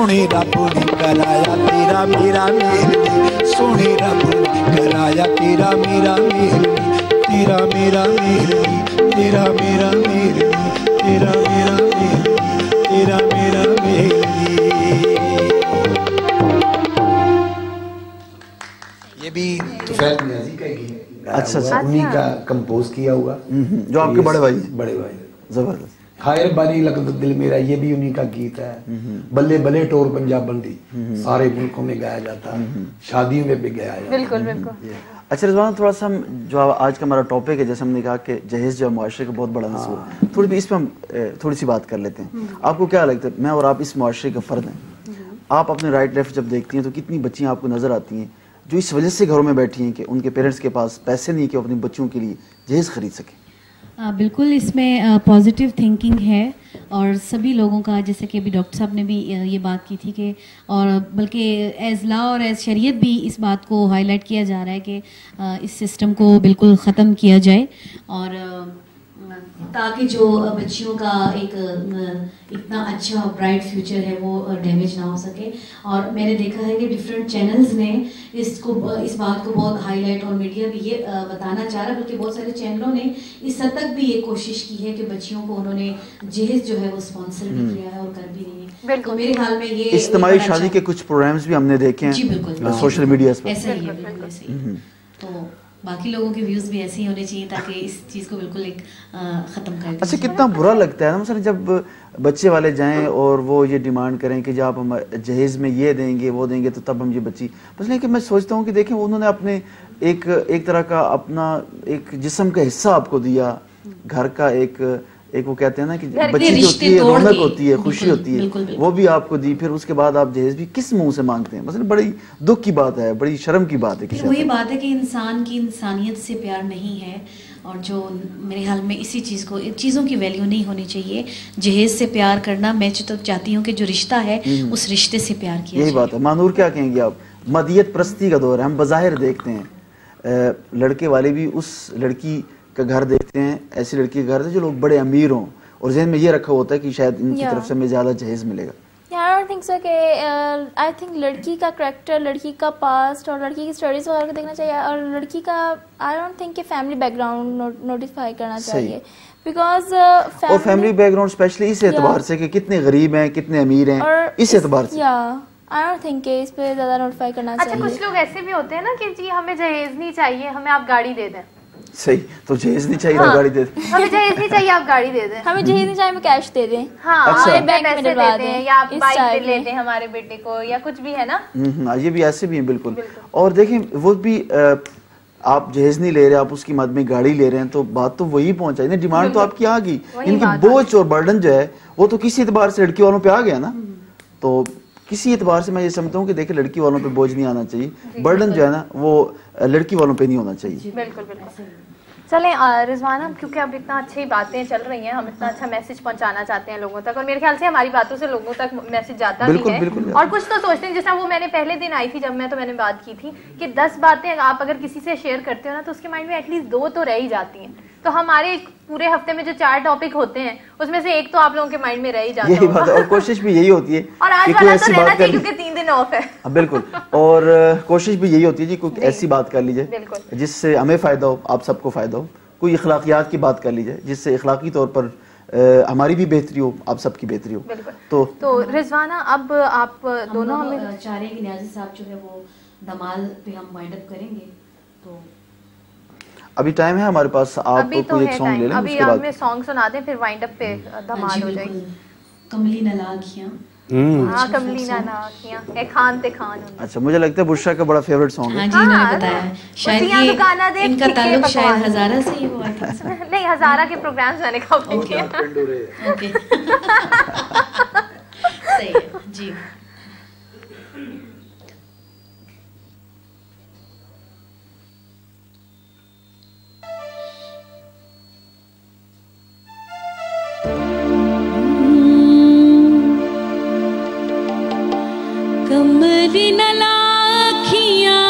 Speaker 6: सोने रब ने कराया तेरा मेरा मेल नी, सोने रब ने कराया तेरा मेरा मेल नी, तेरा मेरा मेल नी, तेरा मेरा मेल नी, तेरा मेरा मेल नी, तेरा मेरा मेल नी। ये भी तुफैल नियाज़ी का ही
Speaker 1: अच्छा अच्छा
Speaker 3: उन्हीं का कंपोज किया हुआ,
Speaker 1: जो आपके बड़े भाई हैं।
Speaker 3: बड़े भाई
Speaker 1: जबरदस्त।
Speaker 3: खायर बानी लगत दिल मेरा, ये भी उन्हीं का गीत है। बल्ले बल्ले टोर पंजाब बंदी सारे मुल्कों में गाया जाता है, शादियों में भी गाया जाता है।
Speaker 2: बिल्कुल बिल्कुल।
Speaker 1: अच्छा रिजवान, थोड़ा सा हम जो आज का हमारा टॉपिक है, जैसे हमने कहा कि जहेज जो है मुआशरे का बहुत बड़ा हिस्सा है, थोड़ी भी इस पर हम थोड़ी सी बात कर लेते हैं। आपको क्या लगता है, मैं और आप इस मुआशरे का फ़र्द हैं, आप अपने राइट लेफ्ट जब देखती हैं तो कितनी बच्चियाँ आपको नज़र आती हैं जो इस वजह से घरों में बैठी हैं कि उनके पेरेंट्स के पास पैसे नहीं कि अपने बच्चों के लिए जहेज खरीद सकें?
Speaker 7: आ, बिल्कुल इसमें पॉजिटिव थिंकिंग है और सभी लोगों का, जैसे कि अभी डॉक्टर साहब ने भी ये बात की थी कि, और बल्कि एज लॉ और एज शरीयत भी इस बात को हाईलाइट किया जा रहा है कि आ, इस सिस्टम को बिल्कुल ख़त्म किया जाए, और ताकि जो बच्चियों का एक इतना अच्छा ब्राइट फ्यूचर है वो डैमेज ना हो सके। और मैंने देखा है कि डिफरेंट चैनल्स ने इसको इस बात को बहुत हाईलाइट, और मीडिया भी ये बताना चाह रहा है, बल्कि बहुत सारे चैनलों ने इस हद तक भी ये कोशिश की है कि बच्चियों को उन्होंने जहेज जो है वो स्पॉन्सर भी किया है और कर भी रही है। तो मेरे ख्याल में ये
Speaker 1: इज्तिमाई शादी के कुछ प्रोग्राम्स भी हमने देखे हैं।
Speaker 7: जी बिल्कुल,
Speaker 1: सोशल मीडिया पर
Speaker 7: ऐसा ही है, बिल्कुल ऐसे ही। तो बाकी लोगों के व्यूज भी ऐसे ही होने चाहिए ताकि इस चीज को बिल्कुल एक खत्म कर दें।
Speaker 1: अच्छा, कितना बुरा लगता है ना मतलब जब बच्चे वाले जाएं और वो ये डिमांड करें कि जब आप हम जहेज में ये देंगे वो देंगे तो तब हम ये बच्ची, बस लेकिन मैं सोचता हूँ कि देखें उन्होंने अपने एक एक तरह का अपना एक जिस्म का हिस्सा आपको दिया, घर का एक एक वो कहते हैं ना कि बच्ची जो होती है रौनक होती है, खुशी होती है, वो भी आपको दी, फिर उसके बाद आप जहेज भी किस मुंह से मांगते हैं? मतलब बड़ी दुख की बात है, बड़ी शर्म की बात है।
Speaker 7: वही बात है कि इंसान की इंसानियत से प्यार नहीं है, और जो मेरे ख्याल में इसी चीज़ को, चीज़ों की वैल्यू नहीं होनी चाहिए। जहेज से प्यार करना, मैं तो चाहती हूँ कि जो रिश्ता है उस रिश्ते से प्यार किया।
Speaker 1: यही बात है। मानूर क्या कहेंगे आप? मदियत प्रस्ती का दौर है, हम बज़ाहिर देखते हैं, लड़के वाले भी उस लड़की का घर देखते हैं, ऐसी लड़की का घर है जो लोग बड़े अमीर हों, और जहन में ये रखा होता है कि शायद इनकी तरफ से हमें ज़्यादा जहेज मिलेगा।
Speaker 4: आई डोंट थिंक सो कि आई थिंक लड़की का करैक्टर, लड़की का पास्ट और लड़की की स्टडीज वगैरह को देखना चाहिए, और लड़की का आई डोंट थिंक कि फैमिली बैकग्राउंड नोटिफाई करना चाहिए, बिकॉज
Speaker 1: और फैमिली बैकग्राउंड स्पेशली इस एतबार से कि कितने गरीब हैं, कितने अमीर हैं, इस एतबार से
Speaker 4: आई डोंट थिंक कि इस पे ज़्यादा नोटिफाई करना चाहिए।
Speaker 2: अच्छा, कुछ लोग ऐसे भी होते हैं ना कि जी हमें जहेज नहीं चाहिए, हमें आप गाड़ी दे दें।
Speaker 1: सही, तो जहेज नहीं चाहिए, हाँ, गाड़ी दे दें।
Speaker 2: हमें जहेज नहीं चाहिए, आप गाड़ी दे दें।
Speaker 4: हमें जहेज नहीं चाहिए, हमें कैश दे दें।
Speaker 2: हाँ,
Speaker 1: अच्छा।
Speaker 2: हमें बैंक में डलवा दें, या आप बाइक ले दें हमारे बेटे को, या कुछ भी है ना।
Speaker 1: हम्म, ये भी ऐसे भी हैं बिल्कुल। और देखें वो भी आप जहेज नहीं ले रहे, आप उसकी मद में गाड़ी ले रहे हैं, तो बात तो वही पहुंचाई ना, डिमांड तो आपकी आ गई, इनकी बोझ और बर्डन जो है वो तो किसी एतबार से लड़की वालों पे आ गया ना। तो किसी एतबार से मैं ये समझता हूँ कि देखिए लड़की वालों पे बोझ नहीं आना चाहिए, बर्डन जो है ना वो लड़की वालों पे नहीं होना चाहिए।
Speaker 2: बिल्कुल बिल्कुल। चलें रिजवाना, हम क्योंकि अब इतना अच्छी बातें चल रही हैं, हम इतना अच्छा मैसेज पहुंचाना चाहते हैं लोगों तक, और मेरे ख्याल से हमारी बातों से लोगों तक मैसेज जाता भी है। और कुछ तो सोचते हैं, जैसा वो मैंने पहले दिन आई थी जब मैं, तो मैंने बात की थी कि दस बातें आप अगर किसी से शेयर करते हो ना तो उसके माइंड में एटलीस्ट दो तो रह ही जाती हैं। तो हमारे पूरे हफ्ते में जो चार टॉपिक होते हैं उसमें से एक तो आप लोगों के माइंड में रह ही जाता है।
Speaker 1: यही बात है, और कोशिश भी यही होती है
Speaker 2: और आज वाला तो रहना चाहिए क्योंकि तीन दिन ऑफ है।
Speaker 1: बिल्कुल, और कोशिश भी यही होती है जी कोई ऐसी बात कर लीजिए जिससे हमें फायदा हो, आप सबको फायदा हो, कोई इखलाकियात की बात कर लीजिए जिससे इखलाकी तौर पर आ, हमारी भी बेहतरी हो, आप सबकी बेहतरी हो। तो
Speaker 2: तो रिजवाना, अब आप दोनों
Speaker 7: हमें चाह रहे हैं कि नियाज़ी साहब जो है वो धमाल पे हम वाइंड अप करेंगे, तो
Speaker 1: अभी टाइम है हमारे पास, आप
Speaker 2: अभी
Speaker 1: कोई
Speaker 2: तो
Speaker 1: एक सॉन्ग ले लें,
Speaker 2: अभी आप हमें सॉन्ग सुना दें, फिर वाइंड अप पे धमाल हो जाएगी।
Speaker 7: कमली नला आँखियाँ,
Speaker 2: हाँ कमली नला आँखियाँ, ए खान ते खान।
Speaker 1: अच्छा, मुझे लगता है बुशरा का बड़ा फेवरेट सॉन्ग है।
Speaker 7: हाँ जी, इन्होंने बताया शायद ये इनका ताल्लुक शायद हजारा से ही हुआ था।
Speaker 2: नहीं, हजारा के प्रोग्राम्स मैंने कवर किए।
Speaker 7: ओके, सही है जी। कमली नला आँखियाँ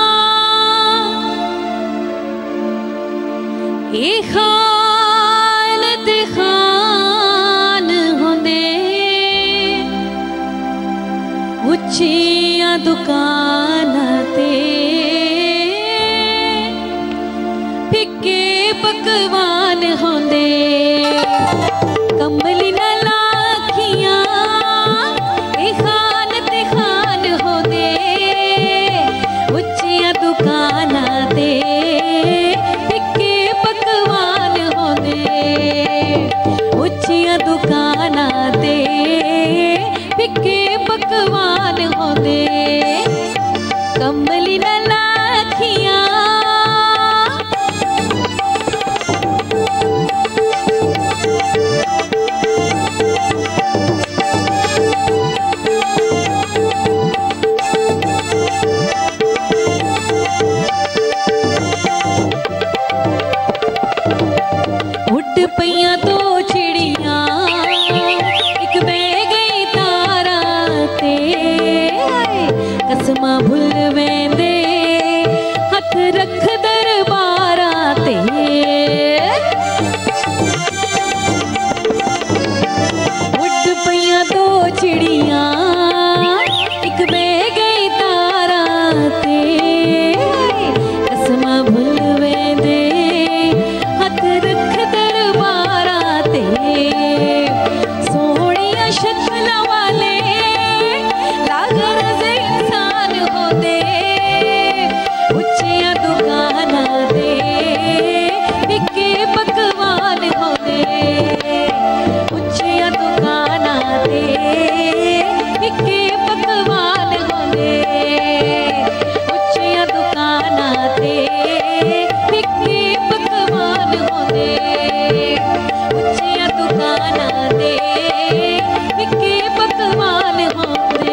Speaker 7: ए खान ते खान होंदे दुकानां ते फिक्के पकवान होंदे कमली न लाखियां ए खान ते खान होंदे उच्चियां दुकानां ते फिक्के पकवान होंदे उच्चियां दुकानां ते फिक्के पकवान होंदे कमली न लाखियां उड़ पईयां तो चिड़ियां एक बह गई तारा ते कसमां भुल वेंदे हथ रख दरबारा ते उड़ पईयां तो चिड़ियां एक बह गई तारा ते कसमां भुल वेंदे हथ रख दरबारा ते सोहणियां शक्लां वाले लागर दे इंसान होंदे उच्चियां दुकानां ते फिक्के पकवान होंदे उच्चियां दुकानां ते फिक्के पकवान होंदे उच्चियां दुकानां ते फिक्के पकवान होंदे उच्चियां दुकानां ते फिक्के पकवान होंदे।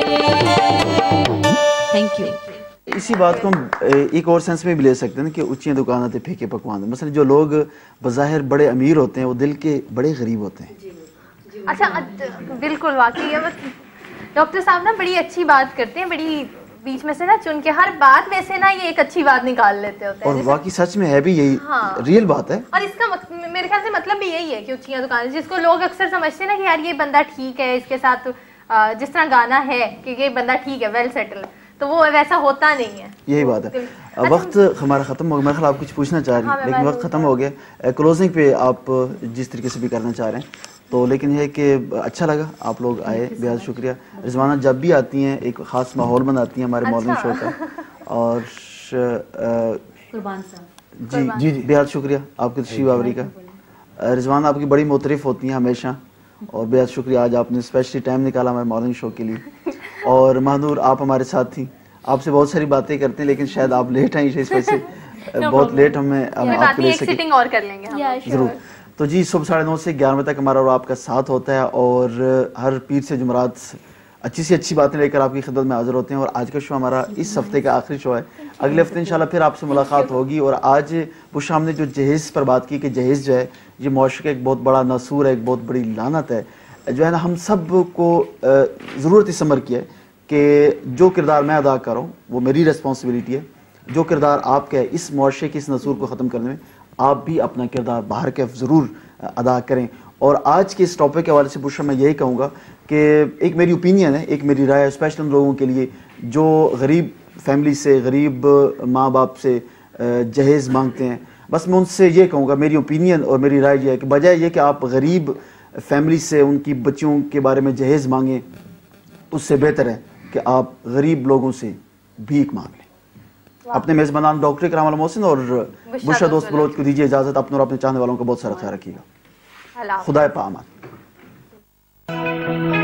Speaker 7: Thank you.
Speaker 1: इसी बात को हम एक और सेंस में भी ले सकते हैं कि ऊंचियां दुकानें थे फेंके पकवान। मसलन जो लोग बज़ाहिर बड़े अमीर होते हैं वो दिल के बड़े गरीब होते हैं।
Speaker 2: अच्छा, बिल्कुल वाकई है। डॉक्टर साहब ना बड़ी अच्छी बात करते हैं, बड़ी बीच में से ना चुन के हर बात में से ना ये एक अच्छी बात निकाल लेते होते हैं।
Speaker 1: और वाकई सच में है भी यही, हाँ, रियल बात है।
Speaker 2: और इसका मत, मेरे ख्याल से मतलब भी यही है कि ऊंचियां दुकानें, जिसको लोग अक्सर समझते हैं ना कि यार ये बंदा ठीक है, इसके साथ जिस तरह गाना है कि ये बंदा ठीक है, वेल सेटल, तो वो वैसा होता नहीं है।
Speaker 1: यही बात है। अच्छा, वक्त हमारा खत्म हो गया। मेरे ख्याल आप कुछ पूछना चाह रही हैं, हाँ, लेकिन वक्त खत्म हो गया। क्लोजिंग पे आप जिस तरीके से भी करना चाह रहे हैं तो, लेकिन ये कि अच्छा लगा आप लोग आए, बेहद शुक्रिया। रिजवाना जब भी आती हैं एक ख़ास माहौल बनाती हैं हमारे मॉर्निंग शो का। और जी जी जी बेहद शुक्रिया आपकी तशरीफ आवरी का। रिजवाना आपकी बड़ी मोतरफ होती हैं हमेशा, और बेहद शुक्रिया आज आपने स्पेशली टाइम निकाला हमारे मॉर्निंग शो के लिए। और महानूर आप हमारे साथ थी, आपसे बहुत सारी बातें करते हैं लेकिन शायद आप लेट आई इस वजह से बहुत लेट हमें आपको ले सके
Speaker 2: और कर लेंगे
Speaker 1: जरूर। तो जी सुबह साढ़े नौ से ग्यारह बजे तक हमारा और आपका साथ होता है, और हर पीर से जुमरात अच्छी सी अच्छी बातें लेकर आपकी खिदमत में हाजिर होते हैं। और आज का शो हमारा इस हफ्ते का आखिरी शो है। अगले हफ्ते इंशाल्लाह फिर आपसे मुलाकात होगी। और आज बुशरा हमने जो जहेज़ पर बात की कि जहेज़ जो है ये मुआशरे का एक बहुत बड़ा नसूर है, एक बहुत बड़ी लानत है, जो है ना हम सब को ज़रूरत इस अमर की है कि जो किरदार मैं अदा कर रहा हूँ वो मेरी रिस्पॉन्सिबिलिटी है, जो किरदार आपका है इस मुआशरे के इस नसूर को ख़त्म करने में आप भी अपना किरदार बाहर के ज़रूर अदा करें। और आज के इस टॉपिक के हवाले से बुशरा मैं यही कहूँगा कि एक मेरी ओपिनियन है, एक मेरी राय है, स्पेशल उन लोगों के लिए जो गरीब फैमिली से, गरीब माँ बाप से जहेज़ मांगते हैं। बस मैं उनसे ये कहूँगा, मेरी ओपिनियन और मेरी राय ये है कि बजाय ये कि आप गरीब फैमिली से उनकी बच्चियों के बारे में जहेज़ मांगें, उससे बेहतर है कि आप गरीब लोगों से भीख मांग लें। अपने मेज़बान डॉक्टर कराम मोहसिन और बुशरा दोस्त बलोच को दीजिए इजाज़त। अपने और अपने चाहने वालों का बहुत सारा ख्याल रखिएगा। खुदा पामान।